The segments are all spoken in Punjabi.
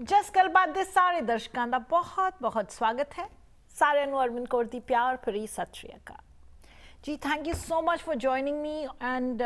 जस गलबात दे सारे दर्शकों का बहुत बहुत स्वागत है। सारे अरविंद कौर दी प्यार भरी Sat Sri Akal ji. Thank you so much for joining me and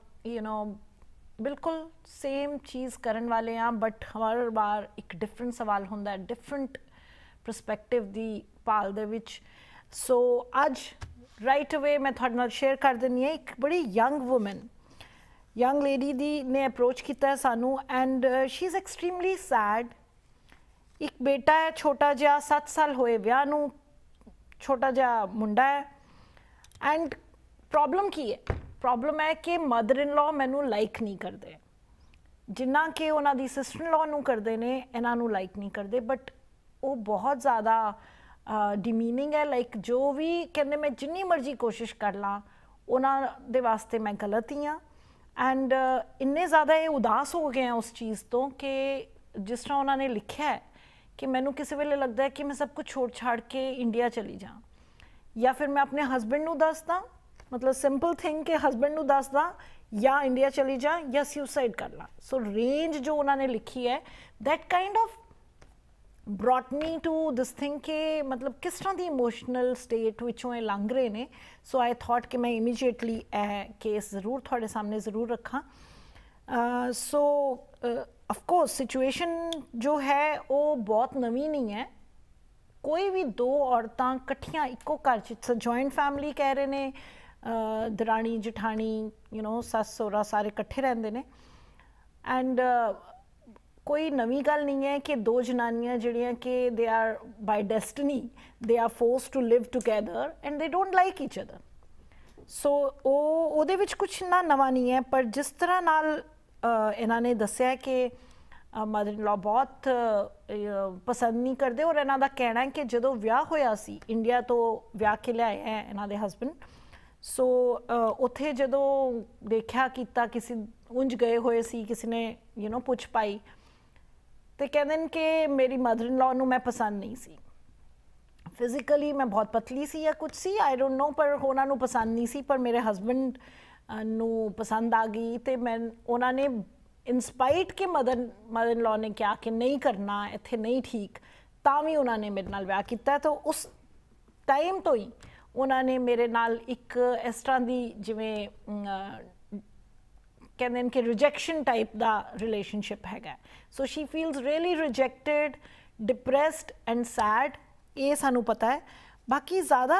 बिल्कुल सेम चीज़ करन वाले हैं, बट हर बार एक डिफरेंट सवाल होंदा है, डिफरेंट परस्पैक्टिव दी पाल दे विच। सो अज राइट अवे मैं थोड़े नाल शेयर कर देनी है एक बड़ी यंग वूमन, यंग लेडी दी ने अप्रोच किया है सानू and she is extremely sad. एक बेटा है छोटा जिहा, 7 साल होए विआह नू, छोटा जिहा मुंडा है एंड प्रॉब्लम की है? प्रॉब्लम है कि मदर इन लॉ मैनू लाइक नहीं करते, जिन्ना कि उन्हां दी सिस्टर इन लॉ नू करते ने, इन्हां नू लाइक नहीं करते। बट वो बहुत ज़्यादा डिमीनिंग है, लाइक जो भी कहते मैं जिन्नी मर्जी कोशिश कर ला उन्हां दे वास्ते मैं गलत ही हाँ। एंड इन्ने ज़्यादा ये उदास हो गए हैं उस चीज़ तो कि जिस तरह उन्होंने लिखा है कि मैनू किसी वेले लगता है कि मैं सब कुछ छोड़ छाड़ के इंडिया चली जा, या फिर मैं अपने हस्बैंड नू दस दा, मतलब सिंपल थिंग कि हस्बैंड नू दस दा या इंडिया चली जा या सुसाइड कर ला। सो रेंज जो उन्होंने लिखी है that kind of brought me to this thing कि मतलब किस तरह की इमोशनल स्टेट विचों ये लंघ रहे ने। सो आई थॉट कि मैं इमीजिएटली केस ज़रूर थोड़े सामने ज़रूर रखा। सो ऑफकोर्स सिचुएशन जो है वो बहुत नवी नहीं है। कोई भी दो औरतां कट्ठियां इक्को घर च, जॉइंट फैमिली कह रहे ने, दरानी जठानी सस सौरा सारे कट्ठे रहंदे ने एंड कोई नवी गल नहीं है कि दो जनानियां जिहड़ियां कि they are by destiny they are force to live together and they don't like each other. So ਉਹਦੇ ਵਿੱਚ कुछ ना नवा नहीं है। पर जिस तरह नाल इन्हों ने दस्या है कि मदर इन लॉ बहुत पसंद नहीं करते और इन्हों का कहना है कि जो विआह होया सी इंडिया तो विआह के लियाए हैं इन्हों के हस्बैंड। सो उत्थे जो देखा किता किसी उंज गए हुए सी, किसी ने पुछ पाई तो कहते कि मेरी मदर इन लॉ नू मैं पसंद नहीं सी, फिजिकली मैं बहुत पतली सी या कुछ सी, आई डोंट नो, पर उन्होंने पसंद नहीं सी, पर मेरे हस्बैंड नू पसंद आ गई। तो मैं उन्होंने इंस्पाइट के मदर इन लॉ ने कहा कि नहीं करना इत्थे नहीं ठीक, तां भी उन्होंने मेरे नाल विआह किया। तो उस टाइम तो ही उन्होंने मेरे नाल एक इस तरह की जिमें कहते हैं कि रिजेक्शन टाइप का रिलेशनशिप है। So she feels really rejected, depressed and sad, ये सानू पता है। बाकी ज़्यादा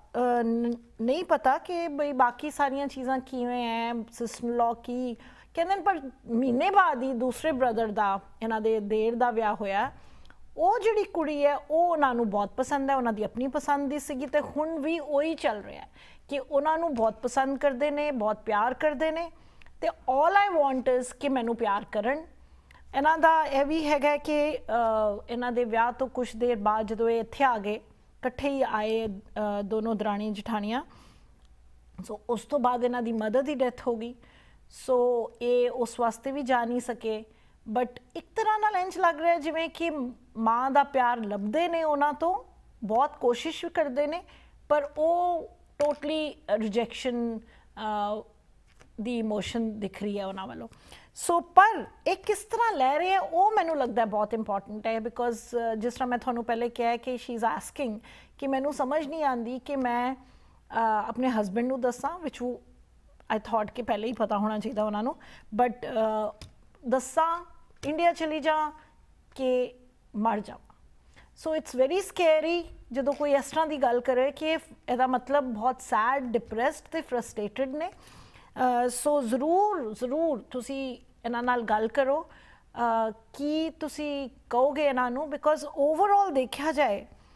नहीं पता कि बई बाकी सारिया चीज़ां किवें हैं, सिस्टर लॉ की कहते हैं। पर महीने बाद ही दूसरे ब्रदर का इन्हां दे देर का विआह होया, वो जिहड़ी कुड़ी है वो उन्होंने बहुत पसंद है, उन्होंने अपनी पसंद दी सीगी ते हुण भी वही चल रहा है कि उन्होंने बहुत पसंद करते हैं, बहुत प्यार करते हैं। तो ऑल आई वॉन्ट इज़ कि मैनू प्यार करन। इन्हां दा यह भी है कि इन्हां दे विआह तो कुछ देर बाद जो ये इत्थे आ गए, कट्ठे ही आए दोनों दरानी जठानियाँ। सो उस तो बाद इन्हां दी मदर की डेथ हो गई। सो ये उस वास्ते भी जा नहीं सके। बट एक तरह नाल इंज लग रहा है जिवें कि माँ का प्यार लभदे ने उन्हां तो, बहुत कोशिश भी करते हैं, पर वो टोटली रिजेक्शन दी इमोशन दिख रही है उन्हां वालों। सो पर एक किस तरह लै रहे हैं वो मैनू लगता है बहुत इंपॉर्टेंट है। बिकॉज जिस तरह मैं थोनों पहले कहा है कि शी इज़ आस्किंग कि मैनू समझ नहीं आती कि मैं अपने हस्बैंड नू दसां, विच आई थॉट कि पहले ही पता होना चाहिए उन्होंने, बट दसां इंडिया चली जा कि मर जावा। सो इट्स वेरी स्कैरी जो कोई इस तरह की गल करे कि यदा मतलब बहुत सैड, डिप्रैस्ड ते फ्रस्ट्रेटेड ने। सो ज़रूर ज़रूर तुसी इन्हां नाल गल करो कि तुसी कहोगे इन्हों, बिकॉज ओवरऑल देखा जाए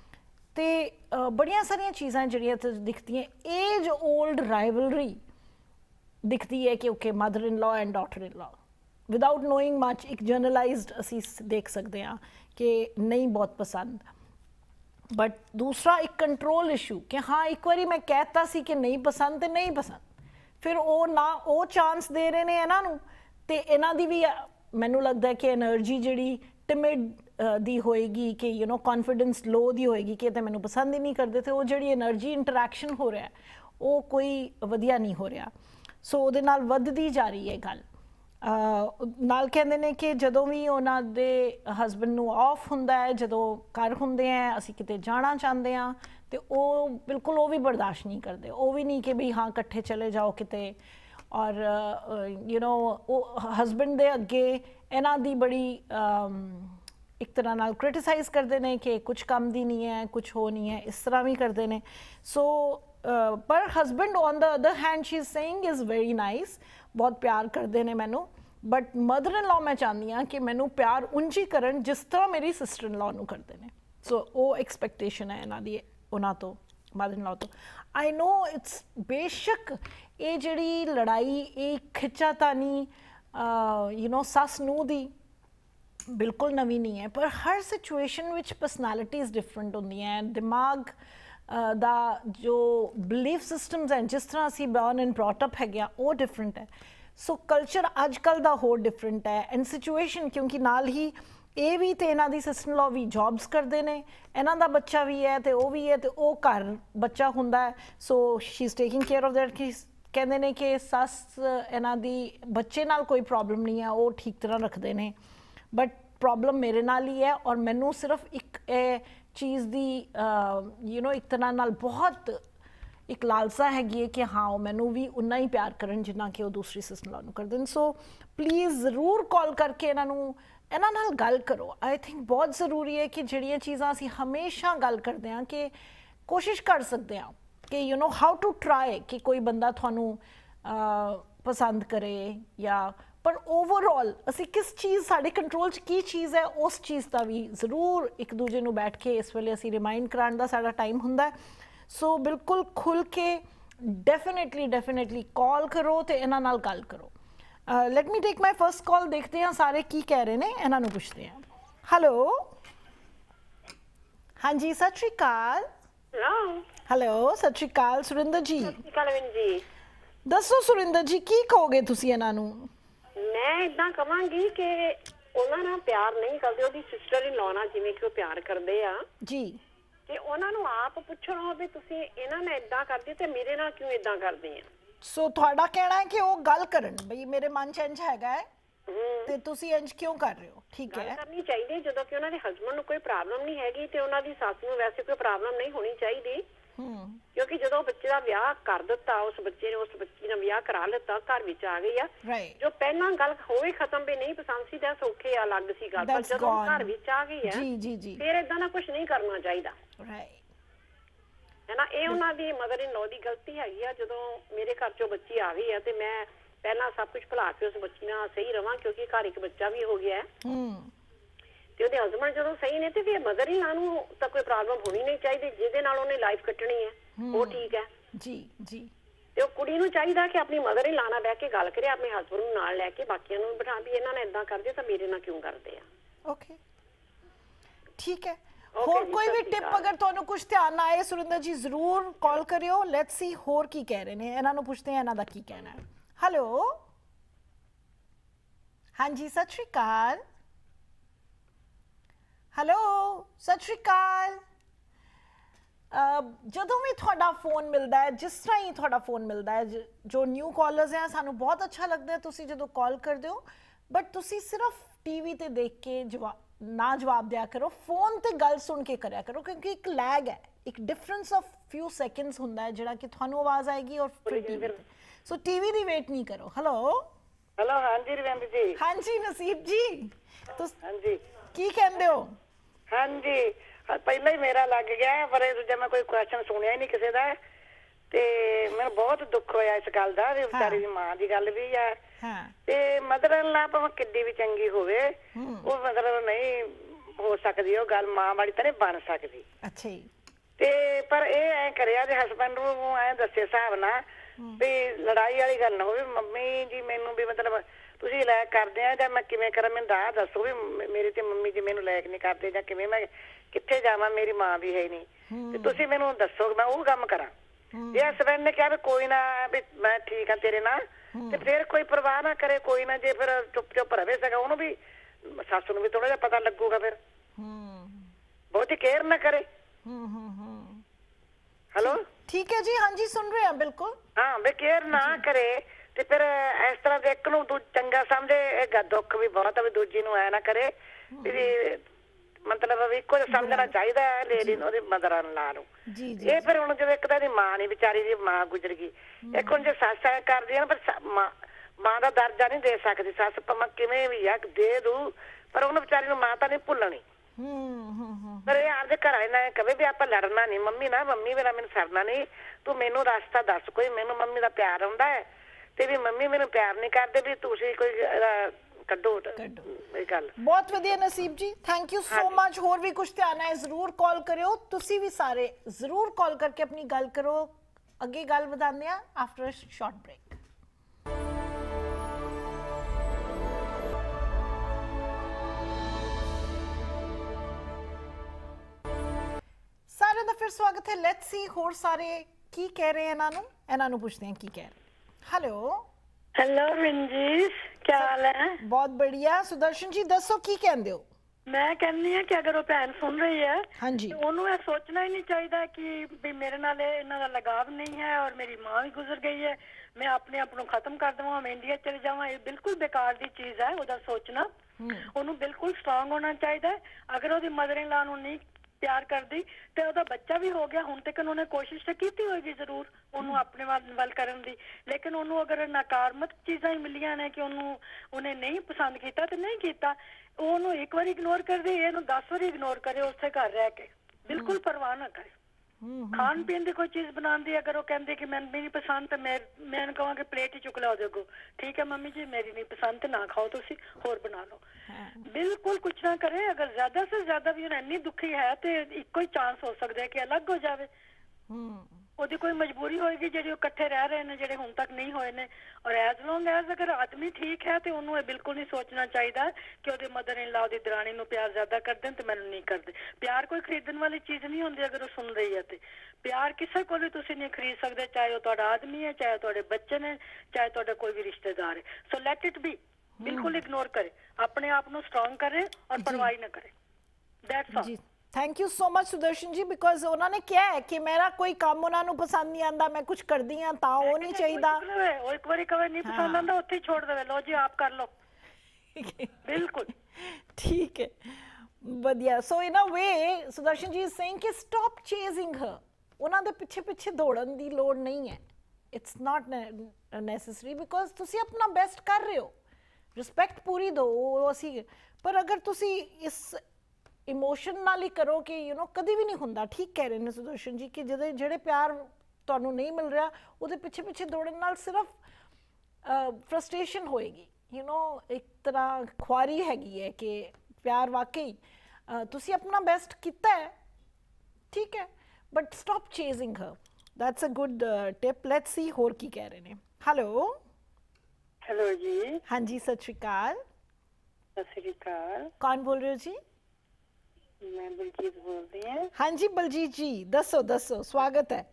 तो बड़िया सारिया चीज़ां जिहड़ियां दिखती हैं। एज ओल्ड राइवलरी दिखती है कि okay mother in law and daughter in law, without knowing much एक जर्नलाइज्ड असी देख सकते हैं कि नहीं बहुत पसंद। बट दूसरा एक कंट्रोल इशू कि हाँ एक बारी मैं कहता सी कि नहीं पसंद तो नहीं पसंद, फिर वो ना वो चांस दे रहे हैं इन्हों, तो इन्हों की भी मैनू लगता है कि एनर्जी जी टिमिड दी होएगी कि कॉन्फिडेंस लो दी होएगी कि तो मैनू पसंद ही नहीं करते, तो वो जी एनर्जी इंटरैक्शन हो रहा है वो कोई वधिया नहीं हो रहा। सो वो वधदी जा रही है गल। ਨਾਲ ਕਹਿੰਦੇ ਨੇ ਕਿ ਜਦੋਂ ਵੀ ਉਹਨਾਂ ਦੇ ਹਸਬੈਂਡ ਨੂੰ ਆਫ ਹੁੰਦਾ ਹੈ, ਜਦੋਂ ਘਰ ਹੁੰਦੇ ਆ, ਅਸੀਂ ਕਿਤੇ ਜਾਣਾ ਚਾਹੁੰਦੇ ਹਾਂ ਤੇ ਉਹ ਬਿਲਕੁਲ ਉਹ ਵੀ ਬਰਦਾਸ਼ਤ ਨਹੀਂ ਕਰਦੇ। ਉਹ ਵੀ ਨਹੀਂ ਕਿ ਵੀ ਹਾਂ ਇਕੱਠੇ ਚਲੇ ਜਾਓ ਕਿਤੇ। ਔਰ ਯੂ ਨੋ ਉਹ ਹਸਬੈਂਡ ਦੇ ਅੱਗੇ ਇਹਨਾਂ ਦੀ ਬੜੀ ਇੱਕ ਤਰ੍ਹਾਂ ਨਾਲ ਕ੍ਰਿਟਿਸਾਈਜ਼ ਕਰਦੇ ਨੇ ਕਿ ਕੁਝ ਕੰਮ ਦੀ ਨਹੀਂ ਹੈ, ਕੁਝ ਹੋ ਨਹੀਂ ਹੈ, ਇਸ ਤਰ੍ਹਾਂ ਵੀ ਕਰਦੇ ਨੇ। ਸੋ ਪਰ husband on the other hand she is saying is very nice, ਬਹੁਤ ਪਿਆਰ ਕਰਦੇ ਨੇ ਮੈਨੂੰ। ਬਟ ਮਦਰ ਇਨ ਲਾਅ ਮੈਂ ਚਾਹੁੰਦੀ ਹਾਂ ਕਿ ਮੈਨੂੰ ਪਿਆਰ ਉਂਝ ਹੀ ਕਰਨ ਜਿਸ ਤਰ੍ਹਾਂ ਮੇਰੀ ਸਿਸਟਰ ਇਨ ਲਾਅ ਨੂੰ ਕਰਦੇ ਨੇ। ਸੋ ਉਹ ਐਕਸਪੈਕਟੇਸ਼ਨ ਹੈ ਇਹਨਾਂ ਦੀ ਉਹਨਾਂ ਤੋਂ, ਮਦਰ ਇਨ ਲਾਅ ਤੋਂ। ਆਈ ਨੋ ਇਟਸ ਬੇਸ਼ੱਕ ਇਹ ਜਿਹੜੀ ਲੜਾਈ, ਇਹ ਖਿੱਚਾਤਾਨੀ ਯੂ ਨੋ ਸੱਸ ਨੂੰਹ ਦੀ ਬਿਲਕੁਲ ਨਵੀਂ ਨਹੀਂ ਹੈ, ਪਰ ਹਰ ਸਿਚੁਏਸ਼ਨ ਵਿੱਚ ਪਰਸਨੈਲਿਟੀਜ਼ ਡਿਫਰੈਂਟ ਹੁੰਦੀਆਂ। ਦਿਮਾਗ ਦਾ ਜੋ ਬਿਲੀਫ ਸਿਸਟਮਸ ਹੈ, ਜਿਸ ਤਰ੍ਹਾਂ ਅਸੀਂ ਬੌਰਨ ਐਂਡ ਬ੍ਰੌਟ ਅਪ ਹੈਗੇ ਆ, ਉਹ ਡਿਫਰੈਂਟ ਹੈ। ਸੋ ਕਲਚਰ ਅੱਜ ਕੱਲ੍ਹ ਦਾ ਹੋਰ ਡਿਫਰੈਂਟ ਹੈ ਐਂਡ ਸਿਚੁਏਸ਼ਨ, ਕਿਉਂਕਿ ਨਾਲ ਹੀ ਇਹ ਵੀ ਤੇ ਇਹਨਾਂ ਦੀ ਸਿਸਟਰ ਇਨ ਲਾਅ ਵੀ ਜੌਬਸ ਕਰਦੇ ਨੇ, ਇਹਨਾਂ ਦਾ ਬੱਚਾ ਵੀ ਹੈ ਤੇ ਉਹ ਵੀ ਹੈ, ਤੇ ਉਹ ਘਰ ਬੱਚਾ ਹੁੰਦਾ ਹੈ। So she is taking care of that. ਕਹਿੰਦੇ ਨੇ ਕਿ ਸੱਸ ਇਹਨਾਂ ਦੀ ਬੱਚੇ ਨਾਲ ਕੋਈ ਪ੍ਰੋਬਲਮ ਨਹੀਂ ਹੈ, ਉਹ ਠੀਕ ਤਰ੍ਹਾਂ ਰੱਖਦੇ ਨੇ, ਬਟ ਪ੍ਰੋਬਲਮ ਮੇਰੇ ਨਾਲ ਹੀ ਹੈ। ਔਰ ਮੈਨੂੰ ਸਿਰਫ ਇੱਕ ਇਹ ਚੀਜ਼ ਦੀ ਯੂ ਨੋ ਇੱਕ ਤਰ੍ਹਾਂ ਨਾਲ ਬਹੁਤ ਇੱਕ ਲਾਲਸਾ ਹੈਗੀ ਹੈ ਕਿ ਹਾਂ ਉਹ ਮੈਨੂੰ ਵੀ ਉਨਾ ਹੀ ਪਿਆਰ ਕਰਨ ਜਿੰਨਾ ਕਿ ਉਹ ਦੂਸਰੀ ਸਿਸਟਰ ਇਨ ਲਾਅ ਨੂੰ ਕਰਦੇ ਨੇ। ਸੋ ਪਲੀਜ਼ ਜ਼ਰੂਰ ਕਾਲ ਕਰਕੇ ਇਹਨਾਂ ਨਾਲ ਗੱਲ ਕਰੋ। ਆਈ ਥਿੰਕ ਬਹੁਤ ਜ਼ਰੂਰੀ ਹੈ ਕਿ ਜਿਹੜੀਆਂ ਚੀਜ਼ਾਂ ਅਸੀਂ ਹਮੇਸ਼ਾ ਗੱਲ ਕਰਦੇ ਹਾਂ ਕਿ ਕੋਸ਼ਿਸ਼ ਕਰ ਸਕਦੇ ਹਾਂ ਕਿ you know how to try ਕਿ ਕੋਈ ਬੰਦਾ ਤੁਹਾਨੂੰ ਪਸੰਦ ਕਰੇ, ਜਾਂ ਪਰ ਓਵਰਆਲ ਅਸੀਂ ਕਿਸ ਚੀਜ਼, ਸਾਡੇ ਕੰਟਰੋਲ 'ਚ ਕੀ ਚੀਜ਼ ਹੈ, ਉਸ ਚੀਜ਼ ਦਾ ਵੀ ਜ਼ਰੂਰ ਇੱਕ ਦੂਜੇ ਨੂੰ ਬੈਠ ਕੇ ਇਸ ਵੇਲੇ ਅਸੀਂ ਰਿਮਾਈਂਡ ਕਰਾਉਣ ਦਾ ਸਾਡਾ ਟਾਈਮ ਹੁੰਦਾ। ਸੋ ਬਿਲਕੁਲ ਖੁੱਲ੍ਹ ਕੇ ਡੈਫੀਨੇਟਲੀ ਕਾਲ ਕਰੋ ਤੇ ਇਹਨਾਂ ਨਾਲ ਗੱਲ ਕਰੋ। Light me take my first ਕਾਲ, ਦੇਖਦੇ ਹਾਂ ਸਾਰੇ ਕੀ ਕਹਿ ਰਹੇ ਨੇ, ਇਹਨਾਂ ਨੂੰ ਪੁੱਛਦੇ ਹਾਂ। ਹੈਲੋ, ਹਾਂਜੀ ਸਤਿ ਸ਼੍ਰੀ ਅਕਾਲ। ਹੈਲੋ ਸਤਿ ਸ਼੍ਰੀ ਅਕਾਲ ਸੁਰਿੰਦਰ ਜੀ। ਜੀ ਦੱਸੋ ਸੁਰਿੰਦਰ ਜੀ, ਕੀ ਕਹੋਗੇ ਤੁਸੀਂ ਇਹਨਾਂ ਨੂੰ? ਮੈਂ ਇਦਾਂ ਕਵਾਂਗੀ ਕਿ ਉਹਨਾਂ ਨਾਲ ਪਿਆਰ ਨਹੀਂ ਕਰਦੇ, ਉਹਦੀ ਸਿਸਟਰ ਇਨ ਲਾਅ ਨਾਲ ਜਿਵੇਂ ਕਿ ਉਹ ਪਿਆਰ ਕਰਦੇ ਆ ਜੀ, ਤੇ ਉਹਨਾਂ ਨੂੰ ਆਪ ਪੁੱਛਣਾ ਵੀ ਤੁਸੀਂ ਇਹਨਾਂ ਨਾਲ ਇਦਾਂ ਕਰਦੇ ਤੇ ਮੇਰੇ ਨਾਲ ਕਿਉਂ ਇਦਾਂ ਕਰਦੇ ਆ। ਸੋ ਤੁਹਾਡਾ ਕਹਿਣਾ ਹੈ ਕਿ ਉਹ ਗੱਲ ਕਰਨ, ਬਈ ਮੇਰੇ ਮਨ 'ਚ ਇੰਝ ਹੈਗਾ ਹੈ ਤੇ ਤੁਸੀਂ ਇੰਝ ਕਿਉਂ ਕਰ ਰਹੇ ਹੋ? ਠੀਕ ਹੈ, ਕਰਨੀ ਚਾਹੀਦੀ ਜਦੋਂ ਕਿ ਉਹਨਾਂ ਦੇ ਹਸਬੈਂਡ ਨੂੰ ਕੋਈ ਪ੍ਰੋਬਲਮ ਨਹੀਂ ਹੈਗੀ ਤੇ ਉਹਨਾਂ ਦੀ ਸੱਸ ਨੂੰ ਵੈਸੇ ਕੋਈ ਪ੍ਰੋਬਲਮ ਨਹੀਂ ਹੋਣੀ ਚਾਹੀਦੀ। ਕਿਉਂਕਿ ਜਦੋਂ ਬੱਚੇ ਦਾ ਵਿਆਹ ਕਰ ਦਿੱਤਾ, ਉਸ ਬੱਚੇ ਨੇ ਉਸ ਬੱਚੀ ਨਾਲ ਵਿਆਹ ਕਰਾ ਲਿੱਤਾ, ਘਰ ਵਿੱਚ ਆ ਗਈ ਆ, ਜੋ ਪਹਿਲਾਂ ਗੱਲ ਹੋਵੇ ਖਤਮ ਵੀ ਨਹੀਂ ਪਸੰਦ ਸੀ ਤਾਂ ਸੌਖੇ ਆ ਅਲੱਗ ਸੀ ਗੱਲ, ਪਰ ਜਦੋਂ ਘਰ ਵਿੱਚ ਆ ਗਈ ਆ ਫਿਰ ਏਦਾਂ ਦਾ ਕੁਝ ਨਹੀਂ ਕਰਨਾ ਚਾਹੀਦਾ ਹੈ ਨਾ। ਇਹ ਉਹਨਾਂ ਦੀ ਮਦਰ ਇਨ ਲਾਅ ਦੀ ਗਲਤੀ ਹੈਗੀ ਆ। ਜਦੋਂ ਮੇਰੇ ਘਰ ਚੋਂ ਬੱਚੀ ਆ ਗਈ ਆ ਤੇ ਮੈਂ ਪਹਿਲਾਂ ਸਭ ਕੁਝ ਭੁਲਾ ਕੇ ਉਸ ਬੱਚੀ ਨਾਲ ਸਹੀ ਰਵਾਂ, ਕਿਉਂਕਿ ਘਰ ਇੱਕ ਬੱਚਾ ਵੀ ਹੋ ਗਿਆ ਤੇ ਉਹਦੇ ਹਸਬੈਂਡ ਜਦੋਂ ਸਹੀ ਨੇ ਤੇ ਫਿਰ ਮਦਰ ਇਨ ਲਾਅ ਨੂੰ ਤਾਂ ਕੋਈ ਪ੍ਰੋਬਲਮ ਹੋਣੀ ਨਹੀਂ ਚਾਹੀਦੀ, ਜਿਹਦੇ ਨਾਲ ਉਹਨੇ ਲਾਈਫ ਕੱਟਣੀ ਹੈ ਉਹ ਠੀਕ ਹੈ ਜੀ ਜੀ। ਤੇ ਉਹ ਕੁੜੀ ਨੂੰ ਚਾਹੀਦਾ ਕਿ ਆਪਣੀ ਮਦਰ ਇਨ ਲਾਅ ਨਾਲ ਬਹਿ ਕੇ ਗੱਲ ਕਰੇ, ਆਪਣੇ ਹਸਬੈਂਡ ਨੂੰ ਨਾਲ ਲੈ ਕੇ ਬਾਕੀਆਂ ਨੂੰ ਬਿਠਾ ਵੀ ਇਹਨਾਂ ਨੇ ਏਦਾਂ ਕਰਦੇ ਤਾਂ ਮੇਰੇ ਨਾਲ ਕਿਉਂ ਕਰਦੇ ਆ। ਓਕੇ ਠੀਕ ਹੈ। ਹੋਰ ਕੋਈ ਵੀ ਟਿਪ ਅਗਰ ਤੁਹਾਨੂੰ ਕੁਝ ਧਿਆਨ ਨਾ ਆਏ ਸੁਰਿੰਦਰ ਜੀ ਜ਼ਰੂਰ ਕਾਲ ਕਰਿਓ। ਲੈਟਸ ਸੀ ਹੋਰ ਕੀ ਕਹਿ ਰਹੇ ਨੇ, ਇਹਨਾਂ ਨੂੰ ਪੁੱਛਦੇ ਹਾਂ ਇਹਨਾਂ ਦਾ ਕੀ ਕਹਿਣਾ ਹੈ। ਹੈਲੋ, ਹਾਂਜੀ ਸਤਿ ਸ਼੍ਰੀ ਅਕਾਲ। ਹੈਲੋ ਸਤਿ ਸ਼੍ਰੀ ਅਕਾਲ। ਜਦੋਂ ਵੀ ਤੁਹਾਡਾ ਫੋਨ ਮਿਲਦਾ ਹੈ, ਜਿਸ ਤਰ੍ਹਾਂ ਹੀ ਤੁਹਾਡਾ ਫੋਨ ਮਿਲਦਾ ਹੈ, ਜੋ ਨਿਊ ਕਾਲਰਸ ਹੈ ਸਾਨੂੰ ਬਹੁਤ ਅੱਛਾ ਲੱਗਦਾ ਹੈ ਤੁਸੀਂ ਜਦੋਂ ਕਾਲ ਕਰਦੇ ਹੋ, ਬਟ ਤੁਸੀਂ ਸਿਰਫ ਟੀਵੀ ਤੇ ਦੇਖ ਕੇ ਨਾ ਜਵਾਬ ਦਿਆ ਕਰੋ, ਫੋਨ ਤੇ ਗੱਲ ਸੁਣ ਕੇ ਕਰਿਆ ਕਰੋ, ਕਿਉਂਕਿ ਇੱਕ ਲੈਗ ਹੈ, ਇੱਕ ਡਿਫਰੈਂਸ ਆਫ ਫਿਊ ਸੈਕਿੰਡਸ ਹੁੰਦਾ ਹੈ ਜਿਹੜਾ ਕਿ ਤੁਹਾਨੂੰ ਆਵਾਜ਼ ਆਏਗੀ ਔਰ ਫਿਰ ਟੀਵੀ। ਸੋ ਟੀਵੀ ਦੀ ਵੇਟ ਨਹੀਂ ਕਰੋ। ਹੈਲੋ ਹੈਲੋ, ਹਾਂਜੀ ਰਵਿੰਦਰ ਜੀ। ਹਾਂਜੀ ਨਸੀਬ ਜੀ, ਹਾਂਜੀ ਕੀ ਕਹਿੰਦੇ ਹੋ? ਹਾਂਜੀ ਪਹਿਲਾਂ ਹੀ ਮੇਰਾ ਲੱਗ ਗਿਆ, ਪਰ ਦੂਜਾ ਮੈਂ ਕੋਈ ਕੁਐਸਚਨ ਸੁਣਿਆ ਹੀ ਨਹੀਂ ਕਿਸੇ ਦਾ, ਤੇ ਮੈਨੂੰ ਬਹੁਤ ਦੁੱਖ ਹੋਇਆ ਇਸ ਗੱਲ ਦਾ ਵੀ ਵਿਚਾਰੀ ਦੀ ਮਾਂ ਦੀ ਗੱਲ ਵੀ ਆ ਤੇ ਮਦਰ ਇਨ ਲਾਅ ਭਾਵੇਂ ਕਿੱਡੀ ਵੀ ਚੰਗੀ ਹੋਵੇ ਉਹ ਮਤਲਬ ਨਹੀਂ ਹੋ ਸਕਦੀ, ਉਹ ਗੱਲ ਮਾਂ ਵਾਲੀ ਤਾਂ ਨਹੀਂ ਬਣ ਸਕਦੀ। ਅੱਛਾ ਜੀ। ਤੇ ਪਰ ਇਹ ਐ ਕਰਿਆ ਜੇ ਹਸਬੈਂਡ ਨੂੰ ਐ ਦੱਸੇ ਹਿਸਾਬ ਨਾਲ ਵੀ ਲੜਾਈ ਵਾਲੀ ਗੱਲ ਨਾ ਹੋਵੇ, ਮੰਮੀ ਜੀ ਮੈਨੂੰ ਵੀ ਮਤਲਬ ਤੁਸੀਂ ਲੈ ਕਰਦੇ ਆ ਜਾਂ ਮੈਂ ਕਿਵੇਂ ਕਰਾਂ, ਮੈਨੂੰ ਤਾਂ ਦੱਸੋ ਵੀ ਮੇਰੇ ਤੇ ਮੰਮੀ ਜੀ ਮੈਨੂੰ ਲਾਇਕ ਨਹੀਂ ਕਰਦੇ ਜਾਂ ਕਿਵੇਂ, ਮੈਂ ਕਿੱਥੇ ਜਾਵਾਂ, ਮੇਰੀ ਮਾਂ ਵੀ ਹੈ ਨਹੀਂ, ਤੇ ਤੁਸੀਂ ਮੈਨੂੰ ਦੱਸੋ ਮੈਂ ਉਹ ਕੰਮ ਕਰਾਂ। ਜੇ ਹਸਬੈਂਡ ਨੇ ਕਿਹਾ ਵੀ ਕੋਈ ਨਾ ਵੀ ਮੈਂ ਠੀਕ ਆ ਤੇਰੇ ਨਾਲ, ਤੇ ਫਿਰ ਕੋਈ ਪਰਵਾਹ ਨਾ ਕਰੇ, ਕੋਈ ਨਾ, ਜੇ ਫਿਰ ਚੁੱਪ ਰਵੇ ਸਗਾ, ਉਹਨੂੰ ਵੀ ਸੱਸ ਨੂੰ ਵੀ ਥੋੜਾ ਜਿਹਾ ਪਤਾ ਲੱਗੂਗਾ, ਫਿਰ ਬਹੁਤੀ ਕੇਅਰ ਨਾ ਕਰੇ। ਹੈਲੋ ਠੀਕ ਹੈ ਜੀ, ਹਾਂਜੀ ਸੁਣ ਰਹੇ ਹਾਂ ਬਿਲਕੁਲ। ਹਾਂ ਵੀ ਕੇਅਰ ਨਾ ਕਰੇ ਤੇ ਫਿਰ ਇਸ ਤਰ੍ਹਾਂ ਦੇ ਇੱਕ ਨੂੰ ਚੰਗਾ ਸਮਝੇ, ਇਹ ਦੁੱਖ ਵੀ ਬਹੁਤ ਆ ਵੀ ਦੂਜੀ ਨੂੰ ਐ ਨਾ ਕਰੇ ਵੀ ਮਤਲਬ ਵੀ ਇੱਕੋ ਜਿਹਾ ਸਮਝਣਾ ਚਾਹੀਦਾ ਹੈ ਲੇਡੀ ਨੂੰ, ਉਹਦੀ ਮਦਰ ਇਨ ਲਾ ਨੂੰ। ਇਹ ਫਿਰ ਹੁਣ ਜਦੋਂ ਇੱਕ ਤਾਂ ਦੀ ਮਾਂ ਨੀ ਵਿਚਾਰੀ ਦੀ ਮਾਂ ਗੁਜ਼ਰ ਗਈ, ਇੱਕ ਹੁਣ ਜੇ ਸੱਸ ਐ ਕਰਦੀ ਆ ਨਾ ਫਿਰ ਮਾਂ ਦਾ ਦਰਜਾ ਨਹੀਂ ਦੇ ਸਕਦੀ ਸੱਸ, ਭਾਵੇਂ ਕਿਵੇਂ ਵੀ ਆ ਦੇ ਦੂ, ਪਰ ਉਹਨੂੰ ਵਿਚਾਰੀ ਨੂੰ ਮਾਂ ਤਾਂ ਨਹੀਂ ਭੁੱਲਣੀ। ਪਰ ਇਹ ਆਪਦੇ ਘਰ ਵਾਲੇ ਨਾਲ ਕਵੇ ਵੀ ਆਪਾਂ ਲੜਨਾ ਨਹੀਂ, ਮੰਮੀ ਨਾ ਮੰਮੀ ਮੇਰਾ ਮੈਨੂੰ ਸਰਨਾ ਨਹੀਂ, ਤੂੰ ਮੈਨੂੰ ਰਸਤਾ ਦੱਸ ਕੋਈ, ਮੈਨੂੰ ਮੰਮੀ ਦਾ ਪਿਆਰ ਆਉਂਦਾ ਹੈ ਤੇ ਵੀ ਮੰਮੀ ਮੈਨੂੰ ਪਿਆਰ ਨਹੀਂ ਕਰਦੇ, ਵੀ ਤੁਸੀਂ ਕੋਈ ਕੱਢੋ ਇਹ ਗੱਲ। ਬਹੁਤ ਵਧੀਆ ਨਸੀਬ ਜੀ, ਥੈਂਕ ਯੂ ਸੋ ਮਚ। ਹੋਰ ਵੀ ਕੁਝ ਧਿਆਨ ਹੈ ਜ਼ਰੂਰ ਕਾਲ ਕਰਿਓ, ਤੁਸੀਂ ਵੀ ਸਾਰੇ ਜ਼ਰੂਰ ਕਾਲ ਕਰਕੇ ਆਪਣੀ ਗੱਲ ਕਰੋ। ਅੱਗੇ ਗੱਲ ਵਧਾਉਂਦੇ ਆ ਆਫਟਰ ਅ ਸ਼ਾਰਟ ਬ੍ਰੇਕ। ਸਾਰਿਆਂ ਦਾ ਫਿਰ ਸਵਾਗਤ ਹੈ। ਲੈਟਸ ਸੀ ਹੋਰ ਸਾਰੇ ਕੀ ਕਹਿ ਰਹੇ ਇਹਨਾਂ ਨੂੰ ਪੁੱਛਦੇ ਹਾਂ ਕੀ ਕਹਿ ਰਹੇ। ਹੈਲੋ हेलो रंजीश, क्या हाल है? बहुत बढ़िया। सुदर्शन जी दसो की कहंदे हो? मैं कहनी है कि अगर वो भैन सुन रही है हाँ जी, तो उन्होंने ये सोचना ही नहीं चाहिए कि भी मेरे नाल इन्हां दा लगाव नहीं है और मेरी मां भी गुजर गई है, मैं अपने आप नूं खत्म कर देवां, मैं इंडिया चले जावां। ये बिल्कुल बेकार दी चीज है ओदा सोचना। उन्होंने बिल्कुल स्ट्रांग होना चाहिए। अगर ओदी मदर इन लॉ नूं नहीं प्यार करती तो ਉਹਦਾ ਬੱਚਾ ਵੀ ਹੋ ਗਿਆ, ਹੁਣ ਤੱਕ ਉਹਨੇ ਕੋਸ਼ਿਸ਼ ਤਾਂ ਕੀਤੀ ਹੋਏਗੀ ਜ਼ਰੂਰ ਉਹਨੂੰ ਆਪਣੇ ਵੱਲ ਕਰਨ ਦੀ, ਲੇਕਿਨ ਉਹਨੂੰ ਅਗਰ ਨਕਾਰਾਤਮਕ ਚੀਜ਼ਾਂ ਹੀ ਮਿਲੀਆਂ ਨੇ ਕਿ ਉਹਨੇ ਨਹੀਂ ਪਸੰਦ ਕੀਤਾ ਤੇ ਨਹੀਂ ਕੀਤਾ, ਉਹਨੂੰ ਇੱਕ ਵਾਰੀ ਇਗਨੋਰ ਕਰਦੇ, ਇਹਨੂੰ 10 ਵਾਰੀ ਇਗਨੋਰ ਕਰੇ ਉੱਥੇ ਘਰ ਰਹਿ ਕੇ, ਬਿਲਕੁਲ ਪਰਵਾਹ ਨਾ ਕਰੇ। ਖਾਣ ਪੀਣ ਦੀ ਕੋਈ ਚੀਜ਼ ਬਣਾਉਂਦੀ ਅਗਰ ਉਹ ਕਹਿੰਦੇ ਕਿ ਮੈਨੂੰ ਨਹੀਂ ਪਸੰਦ ਤਾਂ ਮੈਂ ਕਹਾਂਗੇ ਪਲੇਟ ਹੀ ਚੁੱਕ ਲਿਆ ਉਹਦੇ ਕੋਲ, ਠੀਕ ਹੈ ਮੰਮੀ ਜੀ ਮੇਰੀ ਨਹੀਂ ਪਸੰਦ ਤੇ ਨਾ ਖਾਓ, ਤੁਸੀਂ ਹੋਰ ਬਣਾ ਲਓ। ਬਿਲਕੁਲ ਕੁਛ ਨਾ ਕਰੇ। ਅਗਰ ਜ਼ਿਆਦਾ ਸੇ ਜ਼ਿਆਦਾ ਵੀ ਉਹਨੇ ਇੰਨੀ ਦੁਖੀ ਹੈ ਤੇ ਇੱਕੋ ਹੀ ਚਾਂਸ ਹੋ ਸਕਦਾ ਹੈ ਕਿ ਅਲੱਗ ਹੋ ਜਾਵੇ। ਉਹਦੀ ਕੋਈ ਮਜਬੂਰੀ ਹੋਏਗੀ ਜਿਹੜੀ ਉਹ ਇਕੱਠੇ ਰਹਿ ਰਹੇ ਨੇ, ਜਿਹੜੇ ਹੁਣ ਤੱਕ ਨਹੀਂ ਹੋਏ ਨੇ। ਔਰ ਐਜ਼ ਲੌਂਗ ਐਜ਼ ਅਗਰ ਆਦਮੀ ਠੀਕ ਹੈ ਤੇ ਉਹਨੂੰ ਇਹ ਬਿਲਕੁਲ ਨਹੀਂ ਸੋਚਣਾ ਚਾਹੀਦਾ ਕਿ ਉਹਦੇ ਮਦਰ ਇਨ ਲਾ ਉਹਦੀ ਦਰਾਣੀ ਨੂੰ ਪਿਆਰ ਜ਼ਿਆਦਾ ਕਰਦੇ ਤੇ ਮੈਨੂੰ ਨਹੀਂ ਕਰਦੇ। ਪਿਆਰ ਕੋਈ ਖਰੀਦਣ ਵਾਲੀ ਚੀਜ਼ ਨਹੀਂ ਹੁੰਦੀ। ਅਗਰ ਉਹ ਸੁਣ ਰਹੀ ਹੈ ਤੇ ਪਿਆਰ ਕਿਸੇ ਕੋਲ ਵੀ ਤੁਸੀਂ ਨਹੀਂ ਖਰੀਦ ਸਕਦੇ, ਚਾਹੇ ਉਹ ਤੁਹਾਡਾ ਆਦਮੀ ਹੈ, ਚਾਹੇ ਤੁਹਾਡੇ ਬੱਚੇ ਨੇ, ਚਾਹੇ ਤੁਹਾਡਾ ਕੋਈ ਵੀ ਰਿਸ਼ਤੇਦਾਰ ਹੈ। ਸੋ ਲੈਟ ਇਟ ਬੀ, ਬਿਲਕੁਲ ਇਗਨੋਰ ਕਰੇ, ਆਪਣੇ ਆਪ ਨੂੰ ਸਟਰੋਂਗ ਕਰੇ ਔਰ ਪਰਵਾਹ ਨਾ ਕਰੇ। That's all. Thank you so much Sudarshan ji, because उन्होंने क्या है कि मेरा कोई काम उन्होंने पसंद नहीं आता, मैं कुछ करती हाँ तो वो नहीं चाहिए। वो एक बार कवे नहीं पसंद आता उत्थे छोड़ देवे, लो जी आप कर लो। बिल्कुल ठीक है, बढ़िया। So in a way Sudarshan ji is saying कि स्टॉप चेजिंग हर, उन्हां दे पिछे पिछे दौड़न दी लोड़ नहीं है। इट्स नॉट नैसेसरी बिकॉज तुसी अपना बेस्ट कर रहे हो, रिस्पैक्ट पूरी दो असी। पर अगर तुसी इस इमोशन नाल ही करो कि यू नो कभी भी नहीं हुंदा। ठीक कह रहे हैं सुदर्शन जी कि ਜਿਹੜੇ ਪਿਆਰ ਤੁਹਾਨੂੰ ਨਹੀਂ ਮਿਲ ਰਿਹਾ ਉਹਦੇ ਪਿੱਛੇ ਪਿੱਛੇ ਦੌੜਨ ਨਾਲ ਸਿਰਫ ਫਰਸਟ੍ਰੇਸ਼ਨ ਹੋਏਗੀ। ਯੂ نو ਇੱਕ ਤਰ੍ਹਾਂ ਖੁਆਰੀ ਹੈਗੀ ਹੈ ਕਿ ਪਿਆਰ ਵਾਕਈ ਤੁਸੀਂ ਆਪਣਾ ਬੈਸਟ ਕੀਤਾ ਹੈ, ਠੀਕ ਹੈ, but stop chasing her. That's a good tip. Let's see ਹੋਰ ਕੀ ਕਹਿ ਰਹੇ ਨੇ। ਹੈਲੋ ਹੈਲੋ ਜੀ। ਹਾਂਜੀ ਸਤਿ ਸ਼੍ਰੀ ਅਕਾਲ। ਸਤਿ ਸ਼੍ਰੀ ਅਕਾਲ। ਕੌਣ ਬੋਲ ਰਹੇ ਹੋ ਜੀ? मैं बलजीत बोल रही हूँ। हाँ जी बलजीत जी दसो दसो, स्वागत है।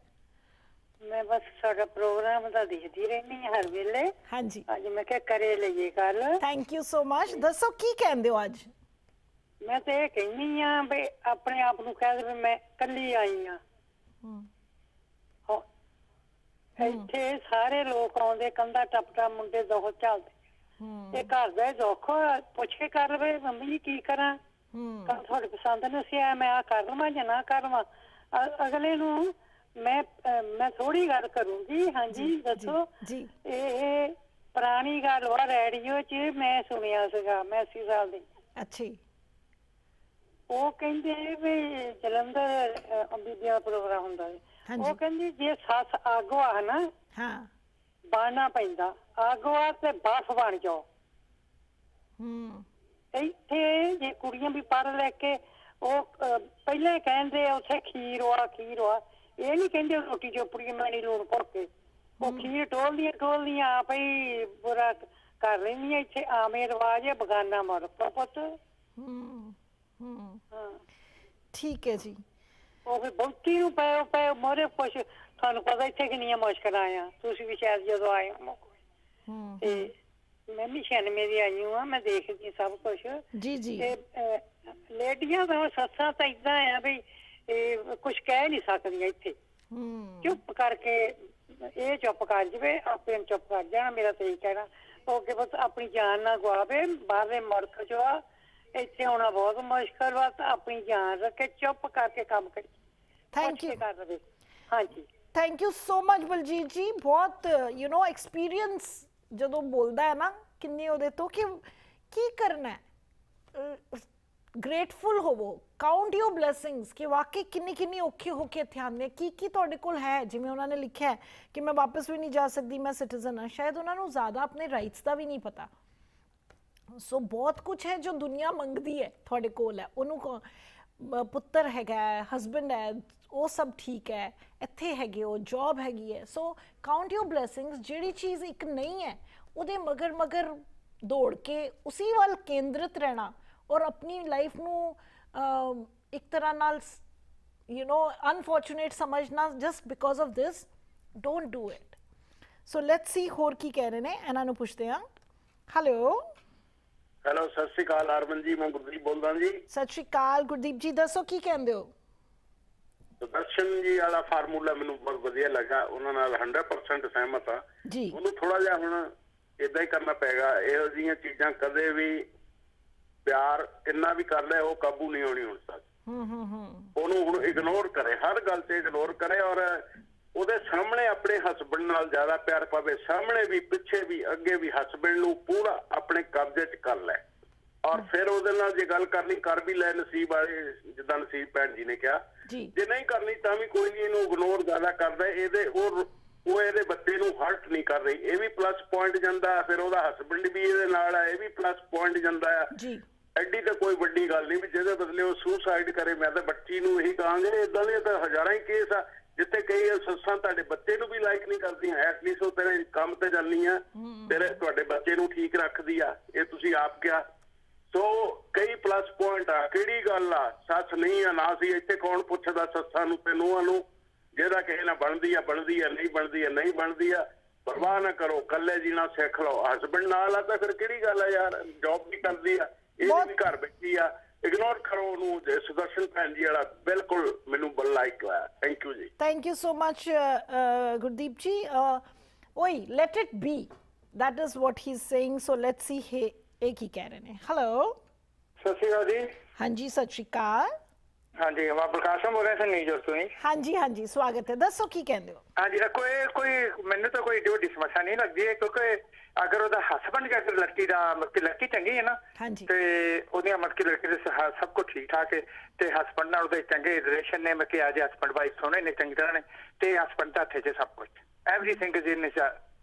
मैं बस सारा प्रोग्राम तो देखती रहनी हर वेले। हाँ जी आज मैं क्या करे लईए गल। Thank you so much. दसो की कहंदे हो आज? मैं तो ये कहनी हाँ भी अपने आप नूं कह दे मैं कल्ली आई हाँ। इत्थे सारे लोग आउंदे, कंधा टपटा मुंडे दुख चलदे, ये घर दा दुख पुछ के कर लवे मम्मी जी की करा, थोड़े पसंद नहीं सी मैं आ कर लवां या ना कर लवां। अगले नूं मैं थोड़ी गल करूंगी। हाँ जी दसो। ये पुरानी गल वा रेडियो च मैं सुनिया सीगा, मैं 80 साल दी। अच्छी ਉਹ ਕਹਿੰਦੇ ਵੀ ਜਲੰਧਰ ਬੀਬੀਆਂ ਦਾ ਪ੍ਰੋਗਰਾਮ ਹੁੰਦਾ ਹੈ। ਉਹ ਕਹਿੰਦੀ ਜੇ ਸੱਸ ਆਗਵਾ ਹੈ ਨਾ ਬਣਨਾ ਪੈਂਦਾ, ਆਗਵਾ ਤੇ ਬਸ ਬਣ ਜਾਓ। ਇੱਥੇ ਜੇ ਕੁੜੀਆਂ ਵੀ ਪੜ੍ਹ ਲੈ ਕੇ ਉਹ ਪਹਿਲਾਂ ਕਹਿੰਦੇ ਉੱਥੇ ਖੀਰ ਵਾ ਖੀਰ ਵਾ, ਇਹ ਨਹੀਂ ਕਹਿੰਦੇ ਰੋਟੀ ਚੋਪੜੀ ਮੈਂ ਨਹੀਂ ਲੂਣ ਭੁਰ ਕੇ, ਉਹ ਖੀਰ ਟੋਲਦੀਆਂ ਆਪ ਹੀ ਬੁਰਾ ਕਰ ਲੈਂਦੀਆਂ। ਇੱਥੇ ਆਵੇਂ ਰਿਵਾਜ ਹੈ ਬਗਾਨਾ ਮਰ ਪੁੱਤ। ਠੀਕ ਹੈ ਜੀ। ਉਹ ਵੀ ਬਹੁਤੀ ਨੂੰ ਪਏ ਮੋਰੇ ਕੁਛ ਤੁਹਾਨੂੰ ਪਤਾ ਇੱਥੇ ਕਿੰਨੀਆਂ ਮੁਸ਼ਕਲਾਂ ਆ, ਤੁਸੀਂ ਵੀ ਸ਼ਾਇਦ ਜਦੋਂ ਆਏ ਹੋ ਤੇ ਮੈਂ ਵੀ 96 ਦੀ ਆਈ ਹਾਂ, ਮੈਂ ਦੇਖਦੀ ਸਭ ਕੁਛ ਜੀ ਜੀ। ਤੇ ਲੇਡੀਆਂ ਦਾ ਸੱਸਾਂ ਤਾਂ ਏਦਾਂ ਆ ਵੀ ਕੁਛ ਕਹਿ ਨਹੀਂ ਸਕਦੀਆਂ ਇੱਥੇ, ਚੁੱਪ ਕਰਕੇ ਇਹ ਚੁੱਪ ਕਰ ਜਵੇ, ਆਪੇ ਨੂੰ ਚੁੱਪ ਕਰ ਜਾਣਾ, ਮੇਰਾ ਤਾਂ ਇਹੀ ਕਹਿਣਾ। ਉਹ ਕਿ ਬਸ ਆਪਣੀ ਜਾਨ ਨਾ ਗਵਾਵੇ, ਬਾਹਰਲੇ ਮੁਲਕ 'ਚ ਆ, ਇੱਥੇ ਆਉਣਾ ਬਹੁਤ ਮੁਸ਼ਕਲ ਵਾ, ਤਾਂ ਆਪਣੀ ਜਾਨ ਰੱਖੇ, ਚੁੱਪ ਕਰਕੇ ਕੰਮ ਕਰੇ। Thank you. ਕਰ ਰਵੇ। ਹਾਂਜੀ, thank you so much Baljit ji. ਬਹੁਤ ਐਕਸਪੀਰੀਅੰਸ ਜਦੋਂ ਬੋਲਦਾ ਹੈ ਨਾ ਕਿੰਨੀ ਉਹਦੇ ਤੋਂ ਕਿ ਕੀ ਕਰਨਾ ਹੈ, ਗ੍ਰੇਟਫੁਲ ਹੋਵੋ, ਕਾਊਂਟ ਯੂਰ ਬਲੇਸਿੰਗਸ ਕਿ ਵਾਕਈ ਕਿੰਨੀ ਔਖੇ ਹੋ ਕੇ ਇੱਥੇ ਆਉਂਦੇ ਕੀ ਤੁਹਾਡੇ ਕੋਲ ਹੈ। ਜਿਵੇਂ ਉਹਨਾਂ ਨੇ ਲਿਖਿਆ ਹੈ ਕਿ ਮੈਂ ਵਾਪਸ ਵੀ ਨਹੀਂ ਜਾ ਸਕਦੀ, ਮੈਂ ਸਿਟੀਜ਼ਨ ਹਾਂ, ਸ਼ਾਇਦ ਉਹਨਾਂ ਨੂੰ ਜ਼ਿਆਦਾ ਆਪਣੇ ਰਾਈਟਸ ਦਾ ਵੀ ਨਹੀਂ ਪਤਾ। ਸੋ ਬਹੁਤ ਕੁਝ ਹੈ ਜੋ ਦੁਨੀਆ ਮੰਗਦੀ ਹੈ ਤੁਹਾਡੇ ਕੋਲ ਹੈ। ਉਹਨੂੰ ਪੁੱਤਰ ਹੈਗਾ, ਹਸਬੈਂਡ ਹੈ, ਉਹ ਸਭ ਠੀਕ ਹੈ, ਇੱਥੇ ਹੈਗੇ ਉਹ, ਜੌਬ ਹੈਗੀ ਹੈ। So count your blessings. ਜਿਹੜੀ ਚੀਜ਼ ਇੱਕ ਨਹੀਂ ਹੈ ਉਹਦੇ ਮਗਰ ਦੌੜ ਕੇ ਉसी ਵੱਲ ਕੇਂਦਰਿਤ ਰਹਿਣਾ ਔਰ ਆਪਣੀ ਲਾਈਫ ਨੂੰ ਇੱਕ ਤਰ੍ਹਾਂ ਨਾਲ ਅਨਫੋਰਚੂਨੇਟ ਸਮਝਣਾ just because of this, don't do it. So let's see ਹੋਰ ਕੀ ਕਹਿ ਰਹੇ ਨੇ, ਇਹਨਾਂ ਨੂੰ ਪੁੱਛਦੇ ਹਾਂ। ਹੈਲੋ ਹੈਲੋ, ਸਤਿ ਸ਼੍ਰੀ ਅਕਾਲ ਹਰਮਨ ਜੀ, ਮੈਂ ਗੁਰਦੀਪ ਬੋਲਦਾ ਜੀ। ਸਤਿ ਸ਼੍ਰੀ ਅਕਾਲ ਗੁਰਦੀਪ ਜੀ, ਦੱਸੋ ਕੀ ਕਹਿੰਦੇ ਹੋ? ਦਰਸ਼ਨ ਜੀ ਵਾਲਾ ਫਾਰਮੂਲਾ ਮੈਨੂੰ ਬਹੁਤ ਵਧੀਆ ਲੱਗਾ, ਉਹਨਾਂ ਨਾਲ 100% ਸਹਿਮਤ ਆ ਜੀ। ਉਹਨੂੰ ਥੋੜਾ ਜਿਹਾ ਹੁਣ ਏਦਾਂ ਹੀ ਕਰਨਾ ਪਏਗਾ। ਇਹੋ ਜਿਹੀਆਂ ਚੀਜ਼ਾਂ ਕਦੇ ਵੀ, ਪਿਆਰ ਕਿੰਨਾ ਵੀ ਕਰ ਲੈ, ਉਹ ਕਾਬੂ ਨਹੀਂ ਹੋਣੀ ਹੁਣ ਤੱਕ। ਉਹਨੂੰ ਹੁਣ ਇਗਨੋਰ ਕਰੇ, ਹਰ ਗੱਲ ਤੇ ਇਗਨੋਰ ਕਰੇ, ਔਰ ਉਹਦੇ ਸਾਹਮਣੇ ਆਪਣੇ ਹਸਬੈਂਡ ਨਾਲ ਜ਼ਿਆਦਾ ਪਿਆਰ ਪਾਵੇ, ਸਾਹਮਣੇ ਵੀ ਪਿੱਛੇ ਵੀ ਅੱਗੇ ਵੀ ਹਸਬੈਂਡ ਨੂੰ ਪੂਰਾ ਆਪਣੇ ਕਬਜ਼ੇ 'ਚ ਕਰ ਲੈ। ਔਰ ਫਿਰ ਉਹਦੇ ਨਾਲ ਜੇ ਗੱਲ ਕਰਨੀ ਕਰ ਵੀ ਲੈ, ਨਸੀਬ ਵਾਲੇ, ਜਿੱਦਾਂ ਨਸੀਬ ਭੈਣ ਜੀ ਨੇ ਕਿਹਾ, ਜੇ ਨਹੀਂ ਕਰਨੀ ਤਾਂ ਵੀ ਕੋਈ ਨਹੀਂ, ਇਹਨੂੰ ਇਗਨੋਰ ਜ਼ਿਆਦਾ ਕਰਦਾ, ਇਹਦੇ ਉਹ ਇਹਦੇ ਬੱਚੇ ਨੂੰ ਹਰਟ ਨਹੀਂ ਕਰ ਰਹੀ, ਇਹ ਵੀ ਪਲੱਸ ਪੁਆਇੰਟ ਜਾਂਦਾ। ਫਿਰ ਉਹਦਾ ਹਸਬੈਂਡ ਵੀ ਇਹਦੇ ਨਾਲ ਆ, ਇਹ ਵੀ ਪਲੱਸ ਪੁਆਇੰਟ ਜਾਂਦਾ ਆ। ਐਡੀ ਤਾਂ ਕੋਈ ਵੱਡੀ ਗੱਲ ਨਹੀਂ ਵੀ ਜਿਹਦੇ ਬਦਲੇ ਉਹ ਸੁਸਾਈਡ ਕਰੇ। ਮੈਂ ਤਾਂ ਬੱਚੀ ਨੂੰ ਇਹੀ ਕਹਾਂਗੇ, ਏਦਾਂ ਦੇ ਤਾਂ ਹਜ਼ਾਰਾਂ ਹੀ ਕੇਸ ਆ ਜਿੱਥੇ ਕਈ ਸੱਸਾਂ ਤੁਹਾਡੇ ਬੱਚੇ ਨੂੰ ਵੀ ਲਾਈਕ ਨਹੀਂ ਕਰਦੀਆਂ। ਐਟਲੀਸਟ ਉਹ ਤੇਰੇ ਕੰਮ ਤੇ ਜਾਂਦੀ ਆ, ਤੇਰੇ ਤੁਹਾਡੇ ਬੱਚੇ ਨੂੰ ਠੀਕ ਰੱਖਦੀ ਆ, ਇਹ ਤੁਸੀਂ ਆਪ ਕਿਹਾ। ਸੋ ਕਈ ਪਲੱਸ ਪੁਆਇੰਟ ਆ। ਕਿਹੜੀ ਗੱਲ ਆ, ਸੱਸ ਨਹੀਂ ਆ ਨਾ ਸੀ, ਇੱਥੇ ਕੌਣ ਪੁੱਛਦਾ ਸੱਸਾਂ ਨੂੰ ਤੇ ਨੂੰਹਾਂ ਨੂੰ। ਜਿਹਦਾ ਕਿਸੇ ਨਾਲ ਬਣਦੀ ਆ ਬਣਦੀ ਆ, ਨਹੀਂ ਬਣਦੀ ਆ ਨਹੀਂ ਬਣਦੀ ਆ, ਪਰਵਾਹ ਨਾ ਕਰੋ, ਇਕੱਲੇ ਜੀਣਾ ਸਿੱਖ ਲਓ। ਹਸਬੈਂਡ ਨਾਲ ਆ ਤਾਂ ਫਿਰ ਕਿਹੜੀ ਗੱਲ ਆ ਯਾਰ, ਜੌਬ ਵੀ ਕਰਦੀ ਆ, ਇਹ ਵੀ ਘਰ ਬੈਠੀ ਆ, ਇਗਨੋਰ ਕਰੋ ਉਹਨੂੰ। ਸੁਦਰਸ਼ਨ ਭੈਣ ਜੀ ਵਾਲਾ ਬਿਲਕੁਲ ਮੈਨੂੰ ਲਾਈਕ ਹੋਇਆ। ਥੈਂਕ ਯੂ ਜੀ। Thank you so much Gurdeep ji. ਓਏ let it be, that is what he's saying. So let's see ਇਹ ਕੀ ਕਹਿ ਰਹੇ ਨੇ। ਹੈਲੋ, ਸਤਿ ਸ਼੍ਰੀ ਅਕਾਲ ਜੀ। ਹਾਂਜੀ ਸਤਿ ਸ਼੍ਰੀ ਅਕਾਲ। ਹਾਂਜੀ, ਮੈਂ ਪ੍ਰਕਾਸ਼ ਬੋਲ ਰਿਹਾ ਸੀ ਨੀਜਰ ਤੋਂ ਜੀ। ਹਾਂਜੀ ਸਵਾਗਤ ਹੈ, ਦੱਸੋ ਕੀ ਕਹਿੰਦੇ ਹੋ? ਹਾਂਜੀ, ਕੋਈ ਮੈਨੂੰ ਤਾਂ ਕੋਈ ਏਡੀ ਵੱਡੀ ਸਮੱਸਿਆ ਨਹੀਂ ਲੱਗਦੀ ਹੈ, ਕਿਉਂਕਿ ਅਗਰ ਉਹਦਾ ਹਸਬੈਂਡ ਜੇਕਰ ਲੜਕੀ ਚੰਗੀ ਹੈ ਨਾ, ਤੇ ਉਹਦੀਆਂ ਲੜਕੀ ਦੇ ਸਭ ਕੁਝ ਠੀਕ ਠਾਕ ਹੈ, ਤੇ ਹਸਬੈਂਡ ਨਾਲ ਉਹਦੇ ਚੰਗੇ ਰਿਲੇਸ਼ਨ ਨੇ, ਅੱਜ ਹਸਬੈਂਡ ਵਾਈਫ ਸੋਹਣੇ ਨੇ, ਚੰਗੀ ਤਰ੍ਹਾਂ ਨੇ, ਤੇ ਹਸਬੈਂਡ ਦਾ ਹੱਥੇ 'ਚ ਸਭ ਕੁਝ, ਐਵਰੀਥਿੰਗ ਇਜ਼ ਇਨ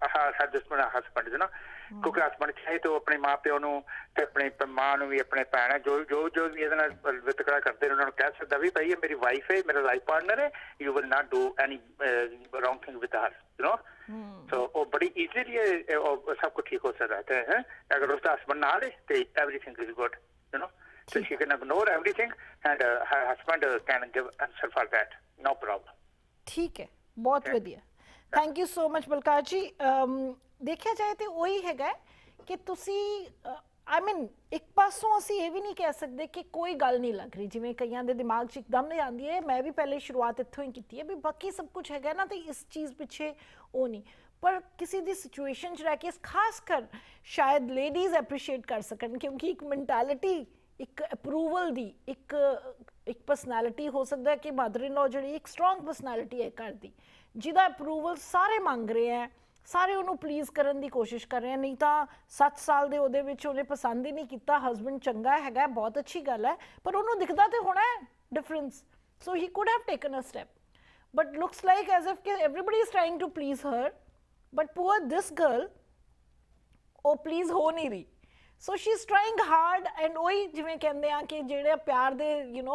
ਹਸਬੈਂਡ ਨਾ। ਕਿਉਂਕਿ ਹਸਬੈਂਡ ਚਾਹੇ ਤਾਂ ਆਪਣੇ ਮਾਂ ਪਿਓ ਨੂੰ ਤੇ ਆਪਣੀ ਮਾਂ ਨੂੰ ਵੀ, ਆਪਣੇ ਭੈਣ ਜੋ ਵੀ ਇਹਦੇ ਨਾਲ ਵਿਤਕਰਾ ਕਰਦੇ ਨੇ, ਉਹਨਾਂ ਨੂੰ ਕਹਿ ਸਕਦਾ ਵੀ ਭਾਈ ਇਹ ਮੇਰੀ ਵਾਈਫ ਹੈ, ਮੇਰਾ ਲਾਈਫ ਪਾਰਟਨਰ ਹੈ, you will not do any wrong thing with her, you know. So ਉਹ ਬੜੀ ਈਜ਼ੀਲੀ ਸਭ ਕੁਝ ਠੀਕ ਹੋ ਸਕਦਾ ਹੈ ਅਗਰ ਉਸਦਾ ਹਸਬੈਂਡ ਨਾਲ ਹੈ, ਤੇ everything is good, you know. So she can ignore everything and her husband can give answer for that, no problem. ਠੀਕ ਹੈ, ਬਹੁਤ ਵਧੀਆ। Thank you so much Balkar ji. ਦੇਖਿਆ ਜਾਏ ਤੇ ਉਹੀ ਹੈਗਾ ਕਿ ਤੁਸੀਂ ਆਈ ਮੀਨ ਇੱਕ ਪਾਸੋਂ ਅਸੀਂ ਇਹ ਵੀ ਨਹੀਂ ਕਹਿ ਸਕਦੇ ਕਿ ਕੋਈ ਗੱਲ ਨਹੀਂ ਲੱਗ ਰਹੀ, ਜਿਵੇਂ ਕਈਆਂ ਦੇ ਦਿਮਾਗ 'ਚ ਇੱਕਦਮ ਨਹੀਂ ਆਉਂਦੀ ਹੈ। ਮੈਂ ਵੀ ਪਹਿਲੇ ਸ਼ੁਰੂਆਤ ਇੱਥੋਂ ਹੀ ਕੀਤੀ ਹੈ ਵੀ ਬਾਕੀ ਸਭ ਕੁਝ ਹੈਗਾ ਨਾ, ਤੇ ਇਸ ਚੀਜ਼ ਪਿੱਛੇ ਉਹ ਨਹੀਂ, ਪਰ ਕਿਸੇ ਦੀ ਸਿਚੁਏਸ਼ਨ 'ਚ ਰਹਿ ਕੇ ਖਾਸ ਕਰ ਸ਼ਾਇਦ ਲੇਡੀਜ਼ ਐਪਰੀਸ਼ੀਏਟ ਕਰ ਸਕਣ, ਕਿਉਂਕਿ ਇੱਕ ਮੈਂਟੈਲਿਟੀ, ਇੱਕ ਅਪਰੂਵਲ ਦੀ ਇੱਕ ਪਰਸਨੈਲਿਟੀ ਹੋ ਸਕਦਾ ਹੈ ਕਿ ਮਦਰ ਇਨ ਲਾ ਜਿਹੜੀ ਇੱਕ ਸਟਰੋਂਗ ਪਰਸਨੈਲਿਟੀ ਹੈ ਘਰ ਦੀ, ਜਿਹਦਾ ਅਪਰੂਵਲ ਸਾਰੇ ਮੰਗ ਰਹੇ ਹੈ, ਸਾਰੇ ਉਹਨੂੰ ਪਲੀਜ਼ ਕਰਨ ਦੀ ਕੋਸ਼ਿਸ਼ ਕਰ ਰਹੇ। ਨਹੀਂ ਤਾਂ 7 ਸਾਲ ਦੇ ਉਹਦੇ ਵਿੱਚ ਉਹਨੇ ਪਸੰਦ ਹੀ ਨਹੀਂ ਕੀਤਾ, ਹਸਬੈਂਡ ਚੰਗਾ ਹੈਗਾ, ਬਹੁਤ ਅੱਛੀ ਗੱਲ ਹੈ, ਪਰ ਉਹਨੂੰ ਦਿਖਦਾ ਤੇ ਹੋਣਾ ਹੈ difference. So he could have taken a step, but looks like as if everybody is trying to please her, but poor this girl ਉਹ ਪਲੀਜ਼ ਹੋ ਨਹੀਂ ਰਹੀ। So she is trying hard, and ਉਹੀ ਜਿਵੇਂ ਕਹਿੰਦੇ ਆ ਕਿ ਜਿਹੜੇ ਪਿਆਰ ਦੇ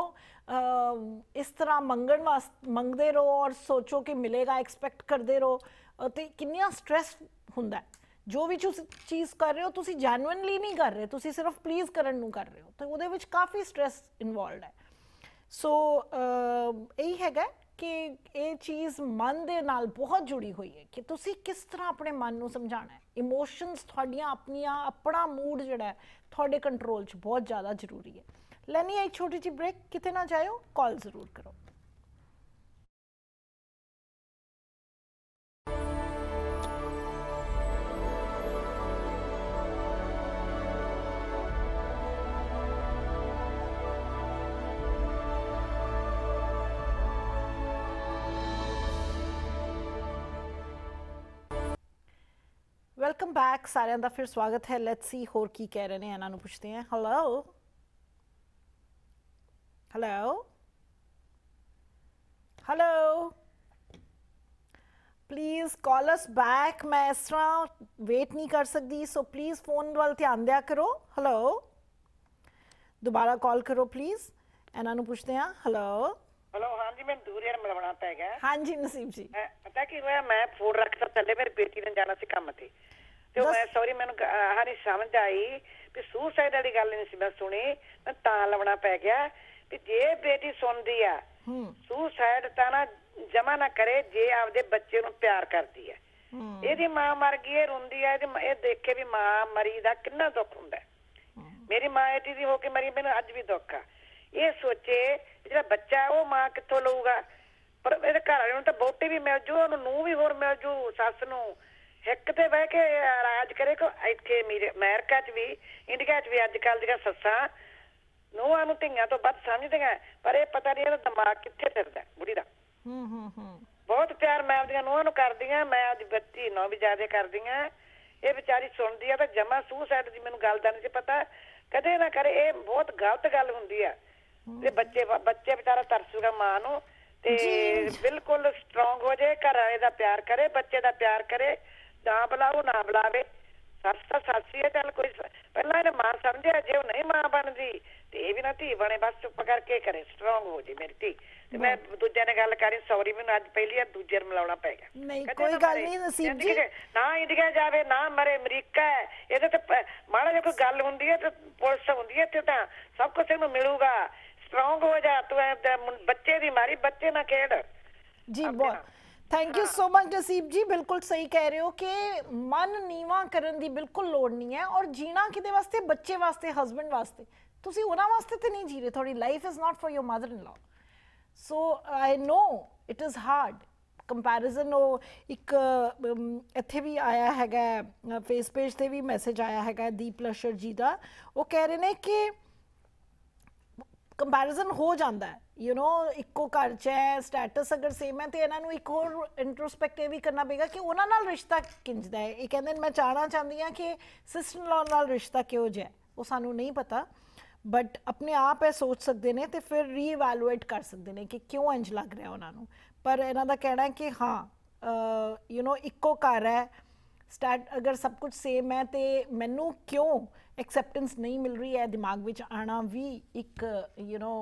ਇਸ ਤਰ੍ਹਾਂ ਮੰਗਦੇ ਰਹੋ ਔਰ ਸੋਚੋ ਕਿ ਮਿਲੇਗਾ, ਐਕਸਪੈਕਟ ਕਰਦੇ ਰਹੋ, ਅਤੇ ਕਿੰਨਾ ਸਟ੍ਰੈਸ ਹੁੰਦਾ। ਜੋ ਵੀ ਚੀਜ਼ ਕਰ ਰਹੇ ਹੋ ਤੁਸੀਂ ਜੈਨੂਇਨਲੀ ਨਹੀਂ ਕਰ ਰਹੇ, ਤੁਸੀਂ ਸਿਰਫ ਪਲੀਜ਼ ਕਰਨ ਨੂੰ ਕਰ ਰਹੇ ਹੋ, ਤਾਂ ਉਹਦੇ ਵਿੱਚ ਕਾਫੀ ਸਟ੍ਰੈਸ ਇਨਵੋਲਵਡ ਹੈ। ਸੋ ਇਹੀ ਹੈਗਾ ਕਿ ਇਹ ਚੀਜ਼ ਮਨ ਦੇ ਨਾਲ ਬਹੁਤ ਜੁੜੀ ਹੋਈ ਹੈ ਕਿ ਤੁਸੀਂ ਕਿਸ ਤਰ੍ਹਾਂ ਆਪਣੇ ਮਨ ਨੂੰ ਸਮਝਾਉਣਾ ਹੈ। ਇਮੋਸ਼ਨਸ ਤੁਹਾਡੀਆਂ ਆਪਣੀਆਂ, ਆਪਣਾ ਮੂਡ ਜਿਹੜਾ ਹੈ ਤੁਹਾਡੇ ਕੰਟਰੋਲ 'ਚ ਬਹੁਤ ਜ਼ਿਆਦਾ ਜ਼ਰੂਰੀ ਹੈ। ਲੈਣੀ ਹੈ ਇੱਕ ਛੋਟੀ ਜਿਹੀ ਬ੍ਰੇਕ, ਕਿਤੇ ਨਾ ਜਾਇਓ, ਕਾਲ ਜ਼ਰੂਰ ਕਰੋ। ਵੈਲਕਮ ਬੈਕ ਸਾਰਿਆਂ ਦਾ ਫਿਰ ਸਵਾਗਤ ਹੈ। ਲੈਟਸ ਸੀ ਹੋਰ ਕੀ ਕਹਿ ਰਹੇ ਨੇ, ਇਹਨਾਂ ਨੂੰ ਪੁੱਛਦੇ ਹਾਂ। Hello hello hello, please call us back. ਮੈਂ ਇਸ ਤਰ੍ਹਾਂ ਵੇਟ ਨਹੀਂ ਕਰ ਸਕਦੀ, ਸੋ ਪਲੀਜ਼ ਫੋਨ ਵੱਲ ਧਿਆਨ ਦਿਆ ਕਰੋ। ਹੈਲੋ, ਦੁਬਾਰਾ ਕਾਲ ਕਰੋ ਪਲੀਜ਼। ਇਹਨਾਂ ਨੂੰ ਪੁੱਛਦੇ ਹਾਂ। ਹੈਲੋ ਹੈਲੋ, ਹਾਂਜੀ ਮੈਨੂੰ ਦੂਰ ਯਾਰ ਮਿਲਣਾ ਪੈ ਗਿਆ। ਹਾਂਜੀ ਨਸੀਬ ਜੀ, ਪਤਾ ਕੀ ਹੋਇਆ, ਮੈਂ ਫੋਨ ਰੱਖਤਾ ਥੱਲੇ, ਮੇਰੀ ਬੇਟੀ ਨੇ ਜਾਣਾ ਸੀ ਕੰਮ ਤੇ ਮੈਂ ਸੌਰੀ ਮੈਨੂੰ ਨਹੀਂ ਸਮਝ ਆਈ ਵੀ ਸੁਸਾਈਡ ਵਾਲੀ ਗੱਲ ਨਹੀਂ ਸੀ ਮੈਂ ਸੁਣੀ, ਮੈਂ ਤਾਂ ਲਾਉਣਾ ਪੈ ਗਿਆ ਵੀ ਜੇ ਬੇਟੀ ਸੁਣਦੀ ਆ ਸੁਸਾਈਡ ਤਾਂ ਨਾ ਜਮਾ ਨਾ ਕਰੇ ਜੇ ਆਪਦੇ ਬੱਚੇ ਨੂੰ ਪਿਆਰ ਕਰਦੀ ਹੈ। ਇਹਦੀ ਮਾਂ ਮਰ ਗਈ, ਇਹ ਰੋਂਦੀ ਹੈ, ਇਹ ਦੇਖੇ ਵੀ ਮਾਂ ਮਰੀ ਦਾ ਕਿੰਨਾ ਦੁੱਖ ਹੁੰਦਾ। ਮੇਰੀ ਮਾਂ ਏਡੀ ਦੀ ਹੋ ਕੇ ਮਰੀ, ਮੈਨੂੰ ਅੱਜ ਵੀ ਦੁੱਖ ਆ। ਇਹ ਸੋਚੇ ਜਿਹੜਾ ਬੱਚਾ ਉਹ ਮਾਂ ਕਿੱਥੋਂ ਲਊਗਾ, ਪਰ ਇਹਦੇ ਘਰ ਵਾਲੇ ਨੂੰ ਤਾਂ ਵਹੁਟੀ ਵੀ ਮਿਲ ਜੂ, ਉਹਨੂੰ ਨੂੰਹ ਵੀ ਹੋਰ ਮਿਲ ਜੂ, ਸੱਸ ਨੂੰ ਹਿੱਕ ਤੇ ਬਹਿ ਕੇ ਰਾਜ ਕਰੇ। ਇੱਥੇ ਅਮਰੀਕਾ 'ਚ ਵੀ ਇੰਡੀਆ 'ਚ ਵੀ ਅੱਜ ਕੱਲ੍ਹ ਦੀਆਂ ਸੱਸਾਂ ਨੂੰਹਾਂ ਨੂੰ ਧੀਆਂ ਤੋਂ ਵੱਧ ਸਮਝਦੀਆਂ, ਪਰ ਇਹ ਪਤਾ ਨਹੀਂ ਇਹਦਾ ਦਿਮਾਗ ਕਿੱਥੇ ਫਿਰਦਾ ਬੁੜੀ ਦਾ। ਬਹੁਤ ਪਿਆਰ ਮੈਂ ਆਪਦੀਆਂ ਨੂੰਹਾਂ ਨੂੰ ਕਰਦੀ ਹਾਂ, ਮੈਂ ਆਪਦੀ ਬੱਚੀ ਨੂੰ ਵੀ ਜ਼ਿਆਦਾ ਕਰਦੀ ਹਾਂ। ਇਹ ਵਿਚਾਰੀ ਸੁਣਦੀ ਆ ਤਾਂ ਜਮਾ ਸੁਸਾਈਡ ਦੀ ਮੈਨੂੰ ਗੱਲ ਦਾ ਨਹੀਂ ਸੀ ਪਤਾ, ਕਦੇ ਨਾ ਕਰੇ। ਇਹ ਬਹੁਤ ਗਲਤ ਗੱਲ ਹੁੰਦੀ ਆ ਤੇ ਬੱਚੇ ਵਿਚਾਰਾ ਤਰਸੂਗਾ ਮਾਂ ਨੂੰ, ਤੇ ਬਿਲਕੁਲ ਸਟਰੋਂਗ ਹੋ ਜਾਏ, ਘਰ ਵਾਲੇ ਦਾ ਪਿਆਰ ਕਰੇ, ਬੱਚੇ ਦਾ ਪਿਆਰ ਕਰੇ, ਨਾ ਬੁਲਾਓ ਨਾ ਬੁਲਾਵੇ। ਸੱਸ ਤਾਂ ਸਾਸੀ ਹੈ, ਚੱਲ ਕੋਈ ਪਹਿਲਾਂ ਇਹਨੇ ਮਾਂ ਸਮਝਿਆ, ਜੇ ਉਹ ਨਹੀਂ ਮਾਂ ਬਣਦੀ ਤੇ ਇਹ ਵੀ ਨਾ ਧੀ ਬਣੇ, ਬਸ ਚੁੱਪ ਕਰਕੇ ਕਰੇ, ਸਟਰੋਂਗ ਹੋ ਜੇ ਮੇਰੀ ਧੀ। ਤੇ ਮੈਂ ਦੂਜਿਆਂ ਨੇ ਗੱਲ ਕਰੀ, ਸੌਰੀ ਮੈਨੂੰ ਅੱਜ ਪਹਿਲੀ ਵਾਰ ਦੂਜੇ ਨੂੰ ਮਿਲਾਉਣਾ ਪੈ ਗਿਆ। ਨਹੀਂ ਕੋਈ ਗੱਲ ਨਹੀਂ ਨਸੀਬ ਜੀ, ਨਾ ਇੰਡੀਆ ਜਾਵੇ ਨਾ ਮਰੇ, ਅਮਰੀਕਾ ਹੈ, ਇਹਦੇ ਤੇ ਮਾੜਾ ਜਿਹਾ ਕੋਈ ਗੱਲ ਹੁੰਦੀ ਹੈ ਤੇ ਪੁਲਿਸ ਹੁੰਦੀ ਹੈ, ਇੱਥੇ ਤਾਂ ਸਭ ਕੁਛ ਇਹਨੂੰ ਮਿਲੂਗਾ। ਸਟਰੋਂਗ ਹੋ ਜਾ ਤੂੰ, ਬੱਚੇ ਦੀ ਮਾਰੀ, ਬੱਚੇ ਨਾਲ ਖੇਡ ਜੀ। ਬਹੁਤ ਥੈਂਕ ਯੂ ਸੋ ਮਚ ਨਸੀਬ ਜੀ, ਬਿਲਕੁਲ ਸਹੀ ਕਹਿ ਰਹੇ ਹੋ ਕਿ ਮਨ ਨੀਵਾ ਕਰਨ ਦੀ ਬਿਲਕੁਲ ਲੋੜ ਨਹੀਂ ਹੈ। ਔਰ ਜੀਣਾ ਕਿਹਦੇ ਵਾਸਤੇ, ਬੱਚੇ ਵਾਸਤੇ, ਹਸਬੈਂਡ ਵਾਸਤੇ। ਤੁਸੀਂ ਉਹਨਾਂ ਵਾਸਤੇ ਤੇ ਨਹੀਂ ਜੀ ਰਹੇ, ਤੁਹਾਡੀ life is not for your mother in law. So I know it is hard comparison. ਉਹ ਇੱਕ ਇੱਥੇ ਵੀ ਆਇਆ ਹੈਗਾ, ਫੇਸ ਪੇਜ ਤੇ ਵੀ ਮੈਸੇਜ ਆਇਆ ਹੈਗਾ ਦੀਪ ਲਸ਼ਰ ਜੀ ਦਾ। ਉਹ ਕਹਿ ਰਹੇ ਨੇ ਕਿ ਕੰਪੈਰੀਜ਼ਨ ਹੋ ਜਾਂਦਾ ਹੈ, ਯੂ ਨੋ, ਇੱਕੋ ਘਰ 'ਚ ਹੈ, ਸਟੇਟਸ ਅਗਰ ਸੇਮ ਹੈ, ਤੇ ਇਹਨਾਂ ਨੂੰ ਇੱਕ ਹੋਰ ਇੰਟਰੋਸਪੈਕਟ ਵੀ ਕਰਨਾ ਪਏਗਾ ਕਿ ਉਹਨਾਂ ਨਾਲ ਰਿਸ਼ਤਾ ਕਿੰਝਦਾ ਹੈ। ਇਹ ਕਹਿੰਦੇ ਮੈਂ ਜਾਣਨਾ ਚਾਹੁੰਦੀ ਹਾਂ ਕਿ ਸਿਸਟਰ ਇਨ ਲਾ ਨਾਲ ਰਿਸ਼ਤਾ ਕਿਹੋ ਜਿਹਾ, ਉਹ ਸਾਨੂੰ ਨਹੀਂ ਪਤਾ, ਬਟ ਆਪਣੇ ਆਪ ਇਹ ਸੋਚ ਸਕਦੇ ਨੇ ਤੇ ਫਿਰ ਰੀਇਵੈਲੂਏਟ ਕਰ ਸਕਦੇ ਨੇ ਕਿ ਕਿਉਂ ਇੰਝ ਲੱਗ ਰਿਹਾ ਉਹਨਾਂ ਨੂੰ। ਪਰ ਇਹਨਾਂ ਦਾ ਕਹਿਣਾ ਹੈ ਕਿ ਹਾਂ ਯੂ ਨੋ ਇੱਕੋ ਘਰ ਹੈ, ਅਗਰ ਸਭ ਕੁਝ ਸੇਮ ਹੈ ਤੇ ਮੈਨੂੰ ਕਿਉਂ ਐਕਸੈਪਟੈਂਸ ਨਹੀਂ ਮਿਲ ਰਹੀ ਹੈ। ਦਿਮਾਗ ਵਿੱਚ ਆਉਣਾ ਵੀ ਇੱਕ ਯੂ ਨੋ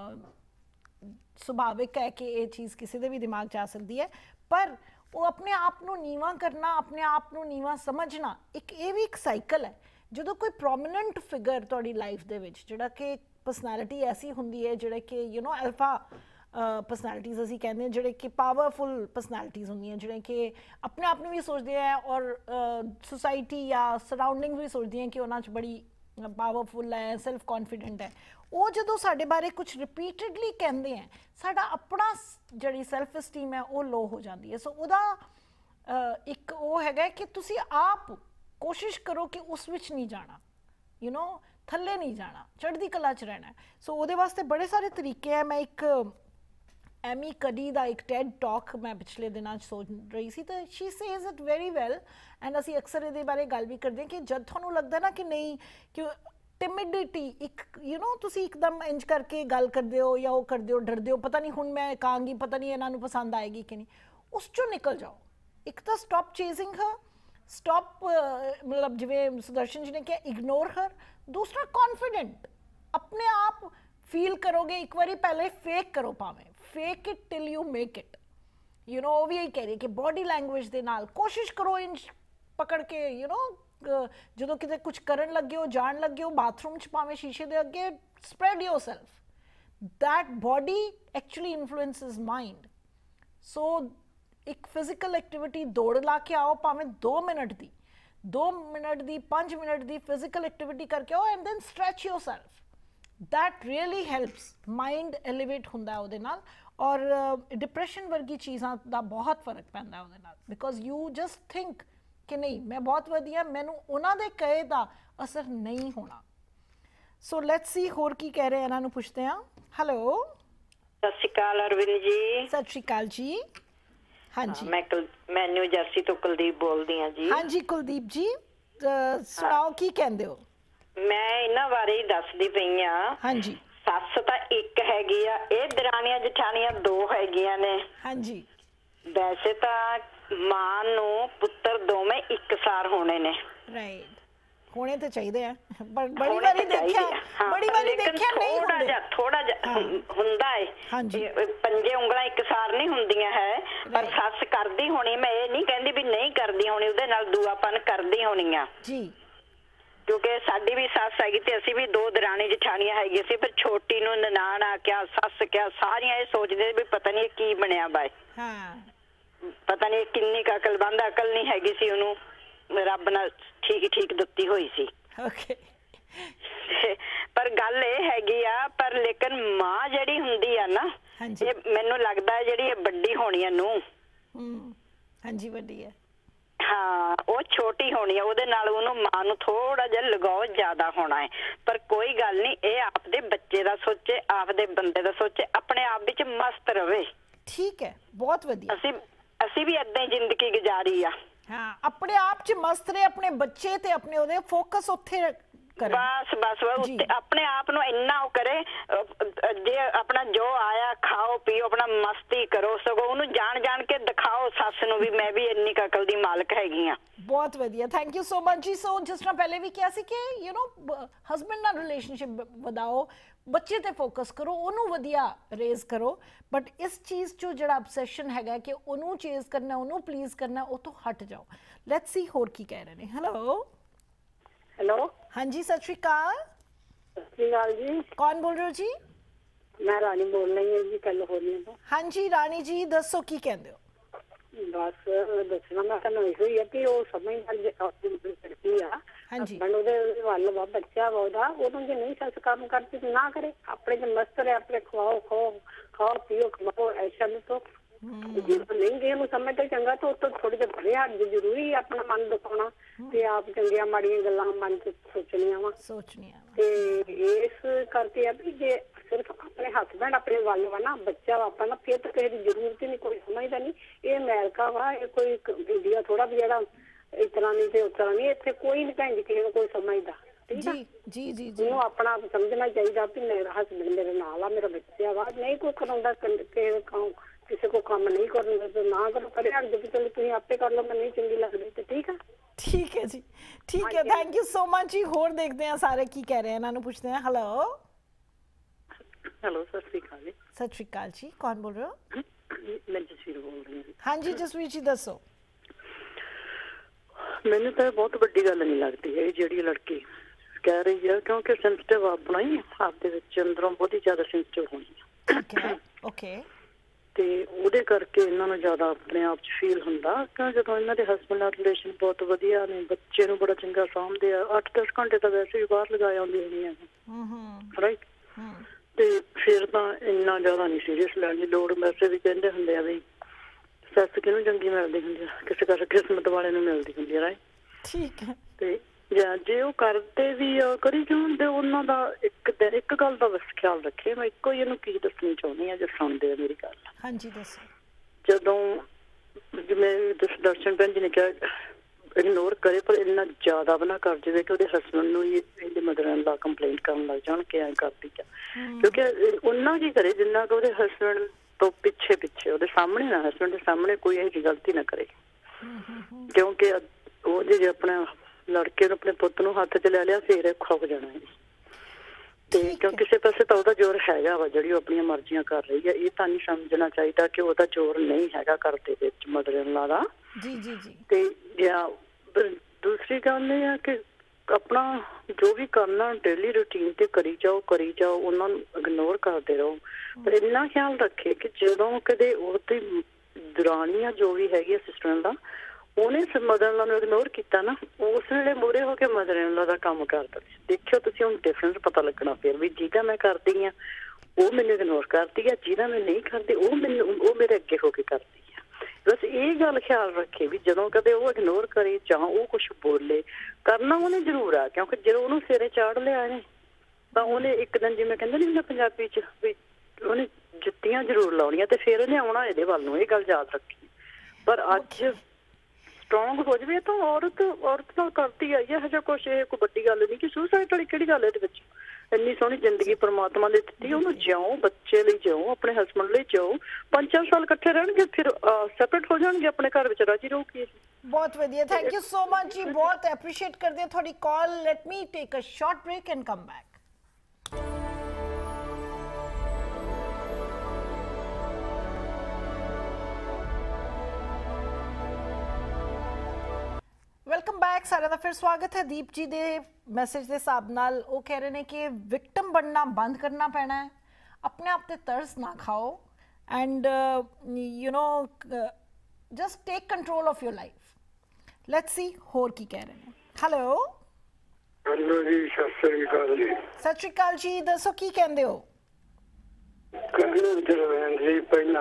ਸੁਭਾਵਿਕ ਹੈ ਕਿ ਇਹ ਚੀਜ਼ ਕਿਸੇ ਦੇ ਵੀ ਦਿਮਾਗ 'ਚ ਆ ਸਕਦੀ ਹੈ, ਪਰ ਉਹ ਆਪਣੇ ਆਪ ਨੂੰ ਨੀਵਾਂ ਕਰਨਾ, ਆਪਣੇ ਆਪ ਨੂੰ ਨੀਵਾਂ ਸਮਝਣਾ, ਇਹ ਵੀ ਇੱਕ ਸਾਈਕਲ ਹੈ। ਜਦੋਂ ਕੋਈ ਪ੍ਰੋਮੀਨੈਂਟ ਫਿਗਰ ਤੁਹਾਡੀ ਲਾਈਫ ਦੇ ਵਿੱਚ, ਜਿਹੜਾ ਕਿ ਪਰਸਨੈਲਿਟੀ ਐਸੀ ਹੁੰਦੀ ਹੈ ਜਿਹੜੇ ਕਿ ਯੂ ਨੋ ਅਲਫਾ ਪਰਸਨੈਲਿਟੀਜ਼ ਅਸੀਂ ਕਹਿੰਦੇ ਹਾਂ, ਜਿਹੜੇ ਕਿ ਪਾਵਰਫੁਲ ਪਰਸਨੈਲਿਟੀਜ਼ ਹੁੰਦੀਆਂ, ਜਿਹੜੇ ਕਿ ਆਪਣੇ ਆਪ ਨੂੰ ਵੀ ਸੋਚਦੇ ਹੈ ਔਰ ਸੁਸਾਇਟੀ ਜਾਂ ਸਰਾਊਂਡਿੰਗ ਵੀ ਸੋਚਦੀਆਂ ਕਿ ਉਹਨਾਂ 'ਚ ਬੜੀ ਪਾਵਰਫੁਲ ਹੈ, ਸੈਲਫ ਕੌਨਫੀਡੈਂਟ ਹੈ। ਉਹ ਜਦੋਂ ਸਾਡੇ ਬਾਰੇ ਕੁਝ ਰਿਪੀਟਡਲੀ ਕਹਿੰਦੇ ਹੈ, ਸਾਡਾ ਆਪਣਾ ਜਿਹੜੀ ਸੈਲਫ ਅਸਟੀਮ ਹੈ ਉਹ ਲੋ ਹੋ ਜਾਂਦੀ ਹੈ। ਸੋ ਉਹਦਾ ਇੱਕ ਉਹ ਹੈਗਾ ਕਿ ਤੁਸੀਂ ਆਪ ਕੋਸ਼ਿਸ਼ ਕਰੋ ਕਿ ਉਸ ਵਿੱਚ ਨਹੀਂ ਜਾਣਾ, ਯੂ ਨੋ ਥੱਲੇ ਨਹੀਂ ਜਾਣਾ, ਚੜ੍ਹਦੀ ਕਲਾ 'ਚ ਰਹਿਣਾ। ਸੋ ਉਹਦੇ ਵਾਸਤੇ ਬੜੇ ਸਾਰੇ ਤਰੀਕੇ ਹੈ। ਮੈਂ ਇੱਕ ਐਮੀ ਕਡੀ ਦਾ ਇੱਕ ਟੈਡ ਟਾਕ ਮੈਂ ਪਿਛਲੇ ਦਿਨਾਂ 'ਚ ਸੋਚ ਰਹੀ ਸੀ, ਤਾਂ she says it very well, and ਅਸੀਂ ਅਕਸਰ ਇਹਦੇ ਬਾਰੇ ਗੱਲ ਵੀ ਕਰਦੇ ਹਾਂ ਕਿ ਜਦ ਤੁਹਾਨੂੰ ਲੱਗਦਾ ਨਾ ਕਿ ਨਹੀਂ, ਕਿ ਟਿਮਿਡਿਟੀ ਇੱਕ ਯੂ ਨੋ ਤੁਸੀਂ ਇੱਕਦਮ ਇੰਜ ਕਰਕੇ ਗੱਲ ਕਰਦੇ ਹੋ ਜਾਂ ਉਹ ਕਰਦੇ ਹੋ, ਡਰਦੇ ਹੋ, ਪਤਾ ਨਹੀਂ ਹੁਣ ਮੈਂ ਕਹਾਂਗੀ ਪਤਾ ਨਹੀਂ ਇਹਨਾਂ ਨੂੰ ਪਸੰਦ ਆਏਗੀ ਕਿ ਨਹੀਂ, ਉਸ 'ਚੋਂ ਨਿਕਲ ਜਾਓ। ਇੱਕ ਤਾਂ ਸਟਾਪ ਚੇਜ਼ਿੰਗ ਹਰ, ਸਟਾਪ ਮਤਲਬ ਜਿਵੇਂ ਸੁਦਰਸ਼ਨ ਜੀ ਨੇ ਕਿਹਾ ਇਗਨੋਰ ਹਰ। ਦੂਸਰਾ ਕੌਨਫੀਡੈਂਟ, ਆਪਣੇ ਆਪ ਫੀਲ ਕਰੋਗੇ ਇੱਕ ਵਾਰੀ, ਪਹਿਲੇ ਫੇਕ ਕਰੋ, ਭਾਵੇਂ fake it till you make it, you know. ਉਹ ਵੀ ਇਹੀ ਕਹਿ ਰਹੀ ਕਿ ਬੋਡੀ ਲੈਂਗੁਏਜ ਦੇ ਨਾਲ ਕੋਸ਼ਿਸ਼ ਕਰੋ ਇੰਜ ਪਕੜ ਕੇ, ਯੂ ਨੋ, ਜਦੋਂ ਕਿਤੇ ਕੁਝ ਕਰਨ ਲੱਗੇ ਹੋ, ਜਾਣ ਲੱਗੇ ਹੋ, ਬਾਥਰੂਮ 'ਚ ਭਾਵੇਂ ਸ਼ੀਸ਼ੇ ਦੇ ਅੱਗੇ, spread yourself. That body actually influences mind. So ਇੱਕ ਫਿਜ਼ੀਕਲ ਐਕਟੀਵਿਟੀ ਦੌੜ ਲਾ ਕੇ ਆਓ, ਭਾਵੇਂ 2 ਮਿੰਟ ਦੀ, 2 ਮਿੰਟ ਦੀ, 5 ਮਿੰਟ ਦੀ ਫਿਜ਼ੀਕਲ ਐਕਟੀਵਿਟੀ ਕਰਕੇ ਆਓ, and then stretch yourself. that really helps, mind elevate ਹੁੰਦਾ ਹੈ ਉਹਦੇ ਨਾਲ। ਔਰ ਡਿਪਰੈਸ਼ਨ ਵਰਗੀ ਚੀਜ਼ਾਂ ਦਾ ਬਹੁਤ ਫਰਕ ਪੈਂਦਾ ਉਹਦੇ ਨਾਲ, ਬਿਕੋਜ਼ ਯੂ ਜਸਟ ਥਿੰਕ ਕਿ ਨਹੀਂ ਮੈਂ ਬਹੁਤ ਵਧੀਆ, ਮੈਨੂੰ ਉਹਨਾਂ ਦੇ ਕਹੇ ਦਾ ਅਸਰ ਨਹੀਂ ਹੋਣਾ। ਸੋ ਲੈਟਸ ਸੀ ਹੋਰ ਕੀ ਕਹਿ ਰਹੇ ਇਹਨਾਂ ਨੂੰ ਪੁੱਛਦੇ ਹਾਂ। ਹੈਲੋ, ਸਤਿ ਸ਼੍ਰੀ ਅਕਾਲ ਅਰਵਿੰਦ ਜੀ। ਸਤਿ ਸ਼੍ਰੀ ਅਕਾਲ ਜੀ। ਹਾਂਜੀ ਮੈਂ ਨਿਊ ਜਰਸੀ ਤੋਂ ਕੁਲਦੀਪ ਬੋਲਦੀ ਹਾਂ ਜੀ। ਹਾਂਜੀ ਕੁਲਦੀਪ ਜੀ, ਸੁਣਾਓ ਕੀ ਕਹਿੰਦੇ ਹੋ? ਮੈਂ ਇਹਨਾਂ ਬਾਰੇ ਹੀ ਦੱਸਦੀ ਪਈ ਆ। ਹਾਂਜੀ। ਸੱਸ ਤਾਂ ਇੱਕ ਹੈਗੀ ਆ, ਇਹ ਦਰਾਣੀਆਂ ਜਠਾਣੀਆਂ 2 ਹੈਗੀਆਂ ਨੇ। ਹਾਂਜੀ। ਵੈਸੇ ਤਾਂ ਮਾਂ ਨੂੰ ਪੁੱਤਰ ਦੋਵੇਂ ਇੱਕਸਾਰ ਹੋਣੇ ਨੇ। ਰਾਈਟ, ਹੋਣੇ ਤਾਂ ਚਾਹੀਦੇ ਆ, ਪਰ ਬੜੀ ਵਾਰੀ ਦੇਖਿਆ ਨਹੀਂ, ਥੋੜਾ ਜਿਹਾ ਹੁੰਦਾ ਹੈ। ਪੰਜੇ ਉਂਗਲਾਂ ਇੱਕਸਾਰ ਨਹੀਂ ਹੁੰਦੀਆਂ ਹੈ, ਪਰ ਸੱਸ ਕਰਦੀ ਹੋਣੀ, ਮੈਂ ਇਹ ਨਹੀਂ ਕਹਿੰਦੀ ਵੀ ਨਹੀਂ ਕਰਦੀ ਹੋਣੀ, ਉਹਦੇ ਨਾਲ ਦੂਆਪਨ ਕਰਦੀ ਹੋਣੀ ਆ ਜੀ। ਕਿਉਂਕਿ ਸਾਡੀ ਵੀ ਸੱਸ ਹੈਗੀ ਤੇ ਅਸੀਂ ਵੀ 2 ਦਰਾਣੀ ਜਠਾਣੀਆਂ ਹੈਗੀਆਂ ਸੀ, ਪਰ ਛੋਟੀ ਨੂੰ ਨਨਾਣ ਆ ਕਿਆ, ਸੱਸ ਕਿਆ, ਸਾਰੀਆਂ ਇਹ ਸੋਚਦੇ ਵੀ ਪਤਾ ਨਹੀਂ ਕੀ ਬਣਿਆ ਬਾਏ, ਪਤਾ ਨਹੀਂ ਕਿੰਨੀ ਕੁ ਅਕਲਬੰਦ, ਅਕਲ ਨਹੀਂ ਹੈਗੀ ਸੀ ਉਹਨੂੰ, ਰੱਬ ਨਾਲ ਠੀਕ ਦਿੱਤੀ ਹੋਈ ਸੀ। ਪਰ ਗੱਲ ਇਹ ਹੈਗੀ ਆ, ਪਰ ਲੇਕਿਨ ਮਾਂ ਜਿਹੜੀ ਹੁੰਦੀ ਆ ਨਾ, ਇਹ ਮੈਨੂੰ ਲੱਗਦਾ ਜਿਹੜੀ ਵੱਡੀ ਹੋਣੀ ਆ ਨੂੰ। ਹਾਂਜੀ, ਵੱਡੀ ਹੈ। ਹਾਂ, ਉਹ ਛੋਟੀ ਹੋਣੀ ਆ, ਉਹਦੇ ਨਾਲ ਉਹਨੂੰ ਮਾਂ ਨੂੰ ਥੋੜਾ ਜਿਹਾ ਲਗਾਓ ਜ਼ਿਆਦਾ ਹੋਣਾ ਹੈ। ਪਰ ਕੋਈ ਗੱਲ ਨਹੀਂ, ਇਹ ਆਪਦੇ ਬੱਚੇ ਦਾ ਸੋਚੇ, ਆਪਦੇ ਬੰਦੇ ਦਾ ਸੋਚੇ, ਆਪਣੇ ਆਪ ਵਿੱਚ ਮਸਤ ਰਵੇ। ਠੀਕ ਹੈ, ਬਹੁਤ ਵਧੀਆ। ਅਸੀਂ ਵੀ ਏਦਾਂ ਹੀ ਜ਼ਿੰਦਗੀ ਗੁਜ਼ਾਰੀ ਆ। ਹਾਂ, ਆਪਣੇ ਆਪ 'ਚ ਮਸਤ ਰਹੇ, ਆਪਣੇ ਬੱਚੇ ਤੇ ਆਪਣੇ ਉਹਦੇ ਫੋਕਸ ਉੱਥੇ ਕਰੇ। ਬਸ ਉੱਤੇ ਆਪਣੇ ਆਪ ਨੂੰ ਇੰਨਾ ਉਹ ਕਰੇ, ਜੇ ਆਪਣਾ ਜੋ ਆਇਆ ਖਾਓ ਪੀਓ, ਆਪਣਾ ਮਸਤੀ ਕਰੋ, ਸਗੋਂ ਉਹਨੂੰ ਜਾਣ ਕੇ ਦਿਖਾਓ ਸੱਸ ਨੂੰ ਵੀ ਮੈਂ ਵੀ ਇੰਨੀ ਅਕਲ ਦੀ ਮਾਲਕ ਹੈਗੀ ਆ। ਬਹੁਤ ਵਧੀਆ, ਥੈਂਕ ਯੂ ਸੋ ਮਚ ਜੀ। ਸੋ ਜਿਸ ਤਰ੍ਹਾਂ ਪਹਿਲੇ ਵੀ ਕਿਹਾ ਸੀ ਕਿ ਹਸਬੈਂਡ ਨਾਲ ਰਿਲੇਸ਼ਨਸ਼ਿਪ ਵਧਾਓ, ਬੱਚੇ ਤੇ ਫੋਕਸ ਕਰੋ, ਉਹਨੂੰ ਵਧੀਆ ਰੇਜ਼ ਕਰੋ, ਬਟ ਇਸ ਚੀਜ਼ 'ਚੋਂ ਜਿਹੜਾ ਅਬਸੈਸ਼ਨ ਹੈਗਾ ਕਿ ਉਹਨੂੰ ਚੇਜ਼ ਕਰਨਾ, ਉਹਨੂੰ ਪਲੀਜ਼ ਕਰਨਾ, ਉਹ ਤੋਂ ਹਟ ਜਾਓ। ਲੈਟਸ ਸੀ ਹੋਰ ਕੀ ਕਹਿ ਰਹੇ ਨੇ। ਹੈਲੋ। ਹਾਂਜੀ, ਸਤਿ ਸ਼੍ਰੀ ਅਕਾਲ। ਸਤਿ ਸ਼੍ਰੀ ਅਕਾਲ ਜੀ। ਕੌਣ ਬੋਲ ਰਹੇ ਹੋ ਜੀ? ਮੈਂ ਰਾਣੀ ਬੋਲ ਰਹੀ ਹਾਂ ਜੀ, ਕੱਲ ਹੋ ਰਹੀ ਹਾਂ। ਹਾਂਜੀ ਰਾਣੀ ਜੀ, ਦੱਸੋ ਕੀ ਕਹਿੰਦੇ ਹੋ? ਬਸ ਦੱਸਣਾ ਮੈਂ ਤੁਹਾਨੂੰ ਇਹੋ ਹੀ ਹੈ ਕਿ ਉਹ ਸਮਝਦਾਰ ਲੜਕੀ ਆ। ਹਾਂਜੀ। ਉਹਦੇ ਵੱਲ ਵਾ ਬੱਚਾ ਵਾ ਉਹਦਾ, ਉਹਨੂੰ ਜੇ ਨਹੀਂ ਸੱਸ ਕੰਮ ਕਰਦੀ ਨਾ ਕਰੇ, ਆਪਣੇ ਚ ਮਸਤ ਰਹੇ, ਆਪਣੇ ਖਾਓ ਪੀਓ ਕਮਾਓ, ਐਸਾ ਨਹੀਂ ਤੋਂ ਜੇ ਨਹੀਂ ਗਏ ਉਹਨੂੰ ਸਮਝਦਾ ਚੰਗਾ ਤਾਂ ਉੱਤੋਂ ਥੋੜੇ ਜਿਹੇ ਬੜੇ ਹੱਦ ਜ਼ਰੂਰੀ ਆਪਣਾ ਮਨ ਦਿਖਾਉਣਾ ਤੇ ਆਪ ਚੰਗੀਆਂ ਮਾੜੀਆਂ ਗੱਲਾਂ ਮਨ ਚ ਸੋਚਣੀਆਂ ਵਾ ਤੇ ਇਸ ਕਰਕੇ ਆ ਵੀ ਜੇ ਸਿਰਫ ਆਪਣੇ ਹਸਬੈਂਡ ਆਪਣੇ ਵੱਲ ਵਾ ਨਾ, ਬੱਚਾ ਵਾ ਆਪਣਾ, ਫਿਰ ਤਾਂ ਕਿਸੇ ਦੀ ਜ਼ਰੂਰਤ ਹੀ ਨਹੀਂ, ਕੋਈ ਸਮਝਦਾ ਨਹੀਂ। ਇਹ ਅਮਰੀਕਾ ਵਾ, ਇਹ ਕੋਈ ਇੰਡੀਆ ਥੋੜਾ ਵੀ ਜਿਹੜਾ ਇਸ ਤਰ੍ਹਾਂ ਨਹੀਂ ਤੇ ਉਸ ਤਰ੍ਹਾਂ ਨਹੀਂ, ਇੱਥੇ ਕੋਈ ਨਹੀਂ ਭੈਣ ਜੀ ਕਿਸੇ ਨੂੰ ਕੋਈ ਸਮਝਦਾ। ਠੀਕ ਆ ਜੀ। ਉਹਨੂੰ ਆਪਣਾ ਆਪ ਸਮਝਣਾ ਚਾਹੀਦਾ ਵੀ ਮੇਰਾ ਹਸਬੈਂਡ ਮੇਰੇ ਨਾਲ ਆ, ਮੇਰਾ ਬੱਚਾ ਵਾ, ਨਹੀਂ ਕੋਈ ਕਰਾਉਂਦਾ ਕਿਸੇ ਕੋ ਕੰਮ ਨਹੀਂ ਕਰਨ ਤੇ ਨਾ ਕਰੋ, ਕਰੇ ਹੱਥ ਦੇ ਚਲੋ ਤੁਸੀਂ ਆਪੇ ਕਰ ਲਓ, ਮੈਨੂੰ ਨਹੀਂ ਚੰਗੀ ਲੱਗਦੀ ਤੇ ਠੀਕ ਆ। ਠੀਕ ਹੈ ਜੀ, ਠੀਕ ਹੈ, ਥੈਂਕ ਯੂ ਸੋ ਮਚ ਜੀ। ਹੋਰ ਦੇਖਦੇ ਹਾਂ ਸਾਰੇ ਕੀ ਕਹਿ ਰਹੇ ਇਹਨਾਂ ਨੂੰ ਪੁੱਛਦੇ ਹਾਂ। ਹੈਲੋ, ਸਤਿ ਸ਼੍ਰੀ ਅਕਾਲ ਜੀ। ਸਤਿ ਸ਼੍ਰੀ ਅਕਾਲ ਜੀ, ਕੌਣ ਬੋਲ ਰਹੇ ਹੋ? ਮੈਂ ਜਸਵੀਰ ਬੋਲ ਰਹੀ ਹਾਂ। ਹਾਂਜੀ ਜਸਵੀਰ ਜੀ, ਦੱਸੋ। ਮੈਨੂੰ ਤਾਂ ਬਹੁਤ ਵੱਡੀ ਗੱਲ ਨਹੀਂ ਲੱਗਦੀ ਹੈ ਜਿਹੜੀ ਲੜਕੀ ਕਹਿ ਰਹੀ ਹੈ, ਕਿਉਂਕਿ ਸੈਂਸਿਟਿਵ ਆਪਣਾ ਹੀ ਆਪਦੇ ਵਿੱਚ ਅੰਦਰੋਂ ਬਹੁਤ ਹੀ ਜ਼ਿਆਦਾ ਸੈਂਸਿਟਿਵ ਹੋਣੀ ਹੈ। ਓਕੇ। ਤੇ ਉਹਦੇ ਕਰਕੇ ਇਹਨਾਂ ਨੂੰ ਜ਼ਿਆਦਾ ਆਪਣੇ ਆਪ 'ਚ ਫੀਲ ਹੁੰਦਾ, ਕਿਉਂ ਜਦੋਂ ਇਹਨਾਂ ਦੇ ਹਸਬੈਂਡ ਨਾਲ ਰਿਲੇਸ਼ਨ ਬਹੁਤ ਵਧੀਆ ਨੇ, ਬੱਚੇ ਨੂੰ ਬੜਾ ਚੰਗਾ ਸਾਂਭਦੇ ਆ, 8-10 ਘੰਟੇ ਤਾਂ ਵੈਸੇ ਵੀ ਬਾਹਰ ਲਗਾਏ ਆਉਂਦੀ ਹੁੰਦੀਆਂ ਰਾਈਟ, ਤੇ ਫਿਰ ਤਾਂ ਇੰਨਾ ਜ਼ਿਆਦਾ ਨਹੀਂ ਸੀਰੀਅਸ ਲੈਣ ਦੀ ਲੋੜ। ਵੈਸੇ ਵੀ ਕਹਿੰਦੇ ਹੁੰਦੇ ਆ ਵੀ ਸੱਸ ਕਿਹਨੂੰ ਚੰਗੀ ਮਿਲਦੀ ਹੁੰਦੀ ਆ, ਕਿਸੇ ਕਰਕੇ ਕਿਸਮਤ ਵਾਲੇ ਨੂੰ ਮਿਲਦੀ ਹੁੰਦੀ ਆ ਰਾਈਟ। ਠੀਕ ਹੈ। ਤੇ ਜੇ ਉਹ ਕਰਦੇ ਵੀ ਕਰੀ ਜਾਣ ਤੇ ਉਹਨਾਂ ਦਾ ਇੱਕ ਗੱਲ ਦਾ ਬਸ ਖਿਆਲ ਰੱਖੇ। ਮੈਂ ਇੱਕੋ ਹੀ ਇਹਨੂੰ ਕੀ ਦੱਸਣੀ ਚਾਹੁੰਦੀ ਹਾਂ ਜੇ ਸੁਣਦੇ ਆ ਮੇਰੀ ਗੱਲ। ਹਾਂਜੀ ਦੱਸੋ। ਜਦੋਂ ਜਿਵੇਂ ਦਰਸ਼ਨ ਭੈਣ ਜੀ ਨੇ ਕਿਹਾ ਇਗਨੋਰ ਕਰੇ, ਪਰ ਇੰਨਾ ਜ਼ਿਆਦਾ ਵੀ ਨਾ ਕਰ ਜਾਵੇ ਕਿ ਉਹਦੇ ਹਸਬੈਂਡ ਨੂੰ ਹੀ ਇਹਦੇ ਮਦਰ ਇਨ ਲਾ ਕੰਪਲੇਂਟ ਕਰਨ ਲੱਗ ਜਾਣ ਕਿ ਐਂ ਕਰਦੀ ਆ। ਕਿਉਂਕਿ ਉਹਨਾਂ ਕੀ ਕਰੇ ਜਿੰਨਾ ਕਿ ਉਹਦੇ ਹਸਬੈਂਡ ਤੋਂ ਪਿੱਛੇ ਉਹਦੇ ਸਾਹਮਣੇ ਨਾ, ਹਸਬੈਂਡ ਦੇ ਸਾਹਮਣੇ ਕੋਈ ਇਹੋ ਜਿਹੀ ਗਲਤੀ ਨਾ ਕਰੇ, ਕਿਉਂਕਿ ਉਹ ਜੇ ਆਪਣਾ ਲੜਕੇ ਨੂੰ ਆਪਣੇ ਪੁੱਤ ਨੂੰ ਹੱਥ 'ਚ ਲੈ ਲਿਆ ਫਿਰ ਔਖਾ ਹੋ ਜਾਣਾ ਹੈ। ਤੇ ਕਿਉਂ ਕਿਸੇ ਪਾਸੇ ਤਾਂ ਉਹਦਾ ਜ਼ੋਰ ਹੈਗਾ ਵਾ, ਜਿਹੜੀ ਉਹ ਆਪਣੀਆਂ ਮਰਜ਼ੀਆਂ ਕਰ ਰਹੀ ਹੈ। ਇਹ ਤਾਂ ਨਹੀਂ ਸਮਝਣਾ ਚਾਹੀਦਾ ਕਿ ਉਹਦਾ ਜ਼ੋਰ ਨਹੀਂ ਹੈਗਾ ਘਰ ਦੇ ਵਿੱਚ ਮਦਰ ਇਨ ਲਾ ਦਾ। ਤੇ ਦੂਸਰੀ ਗੱਲ ਇਹ ਹੈ ਕਿ ਆਪਣਾ ਜੋ ਵੀ ਕਰਨਾ ਡੇਲੀ ਰੂਟੀਨ ਤੇ ਕਰੀ ਜਾਓ, ਉਹਨਾਂ ਨੂੰ ਇਗਨੋਰ ਕਰਦੇ ਰਹੋ। ਪਰ ਇੰਨਾ ਖਿਆਲ ਰੱਖੇ ਕਿ ਜਦੋਂ ਕਦੇ ਉਹਦੀ ਦਰਾਣੀ ਜੋ ਵੀ ਹੈਗੀ ਆ ਸਿਸਟਰ ਇਨ ਲਾ, ਉਹਨੇ ਮਦਰ ਇਨ ਲਾ ਨੂੰ ਇਗਨੋਰ ਕੀਤਾ ਨਾ, ਉਸ ਵੇਲੇ ਮੂਹਰੇ ਹੋ ਕੇ ਮਦਰ ਇਨ ਲਾ ਦਾ ਕੰਮ ਕਰਦਾ। ਦੇਖਿਓ ਤੁਸੀਂ ਹੁਣ ਡਿਫਰੈਂਸ ਪਤਾ ਲੱਗਣਾ ਫਿਰ ਵੀ ਜਿਹਦਾ ਮੈਂ ਕਰਦੀ ਹਾਂ ਉਹ ਮੈਨੂੰ ਇਗਨੋਰ ਕਰਦੀ ਆ, ਜਿਹਦਾ ਮੈਂ ਨਹੀਂ ਕਰਦੀ ਉਹ ਮੇਰੇ ਅੱਗੇ ਹੋ ਕੇ ਕਰਦੀ ਆ। ਬਸ ਇਹ ਗੱਲ ਖਿਆਲ ਰੱਖੇ ਵੀ ਜਦੋਂ ਕਦੇ ਉਹ ਇਗਨੋਰ ਕਰੇ ਜਾਂ ਉਹ ਕੁਛ ਬੋਲੇ, ਕਰਨਾ ਉਹਨੇ ਜ਼ਰੂਰ ਆ, ਕਿਉਂਕਿ ਜਦੋਂ ਉਹਨੂੰ ਸਿਰੇ ਚਾੜ ਲਿਆ ਇਹਨੇ ਤਾਂ ਉਹਨੇ ਇੱਕ ਦਿਨ ਜਿਵੇਂ ਕਹਿੰਦੇ ਨਹੀਂ ਪੰਜਾਬੀ 'ਚ ਵੀ ਉਹਨੇ ਜੁੱਤੀਆਂ ਜ਼ਰੂਰ ਲਾਉਣੀਆਂ ਤੇ ਫਿਰ ਉਹਨੇ ਆਉਣਾ ਇਹਦੇ ਵੱਲ ਨੂੰ। ਇਹ ਗੱਲ ਯਾਦ ਰੱਖੀ। ਪਰ ਅੱਜ ਸਟਰੋਂਗ ਹੋ ਜਾਵੇ ਤਾਂ ਔਰਤ ਨਾਲ ਕਰਦੀ ਆਈ ਹੈ ਹਜੇ ਕੁਛ। ਇਹ ਕੋਈ ਵੱਡੀ ਗੱਲ ਨਹੀਂ ਕਿ ਸੁਸਾਈਡ ਵਾਲੀ ਕਿਹੜੀ ਗੱਲ ਇਹਦੇ ਵਿੱਚ। ਇੰਨੀ ਸੋਹਣੀ ਜ਼ਿੰਦਗੀ ਪਰਮਾਤਮਾ ਨੇ ਦਿੱਤੀ, ਉਹਨੂੰ ਜਿਉ, ਬੱਚੇ ਲਈ ਜਿਉ, ਆਪਣੇ ਹਸਬੈਂਡ ਲਈ ਜਿਉ। 5-4 ਸਾਲ ਇਕੱਠੇ ਰਹਿਣਗੇ, ਫਿਰ ਸੈਪਰੇਟ ਹੋ ਜਾਣਗੇ, ਆਪਣੇ ਘਰ ਵਿੱਚ ਰਾਜੀ ਰਹੂਗੀ। ਬਹੁਤ ਵਧੀਆ, ਥੈਂਕ ਯੂ ਸੋ ਮਚ ਜੀ, ਬਹੁਤ ਐਪਰੀਸ਼ੀਏਟ ਕਰਦੇ ਹਾਂ ਤੁਹਾਡੀ call. Let me take a short break and come back. Welcome back, ਸਾਰਿਆਂ ਦਾ ਫਿਰ ਸਵਾਗਤ ਹੈ। ਦੀਪ ਜੀ ਦੇ ਮੈਸੇਜ ਦੇ ਹਿਸਾਬ ਨਾਲ ਉਹ ਕਹਿ ਰਹੇ ਨੇ ਕਿ ਵਿਕਟਮ ਬਣਨਾ ਬੰਦ ਕਰਨਾ ਪੈਣਾ ਹੈ, ਆਪਣੇ ਆਪ ਤੇ ਤਰਸ ਨਾ ਖਾਓ and you know just take control of your life. Let's see ਹੋਰ ਕੀ ਕਹਿ ਰਹੇ ਨੇ। ਹੈਲੋ ਹੈਲੋ ਜੀ, ਸਤਿ ਸ੍ਰੀ ਅਕਾਲ ਜੀ। ਸਤਿ ਸ੍ਰੀ ਅਕਾਲ ਜੀ, ਦੱਸੋ ਕੀ ਕਹਿੰਦੇ ਹੋ? ਜੀ ਪਹਿਲਾਂ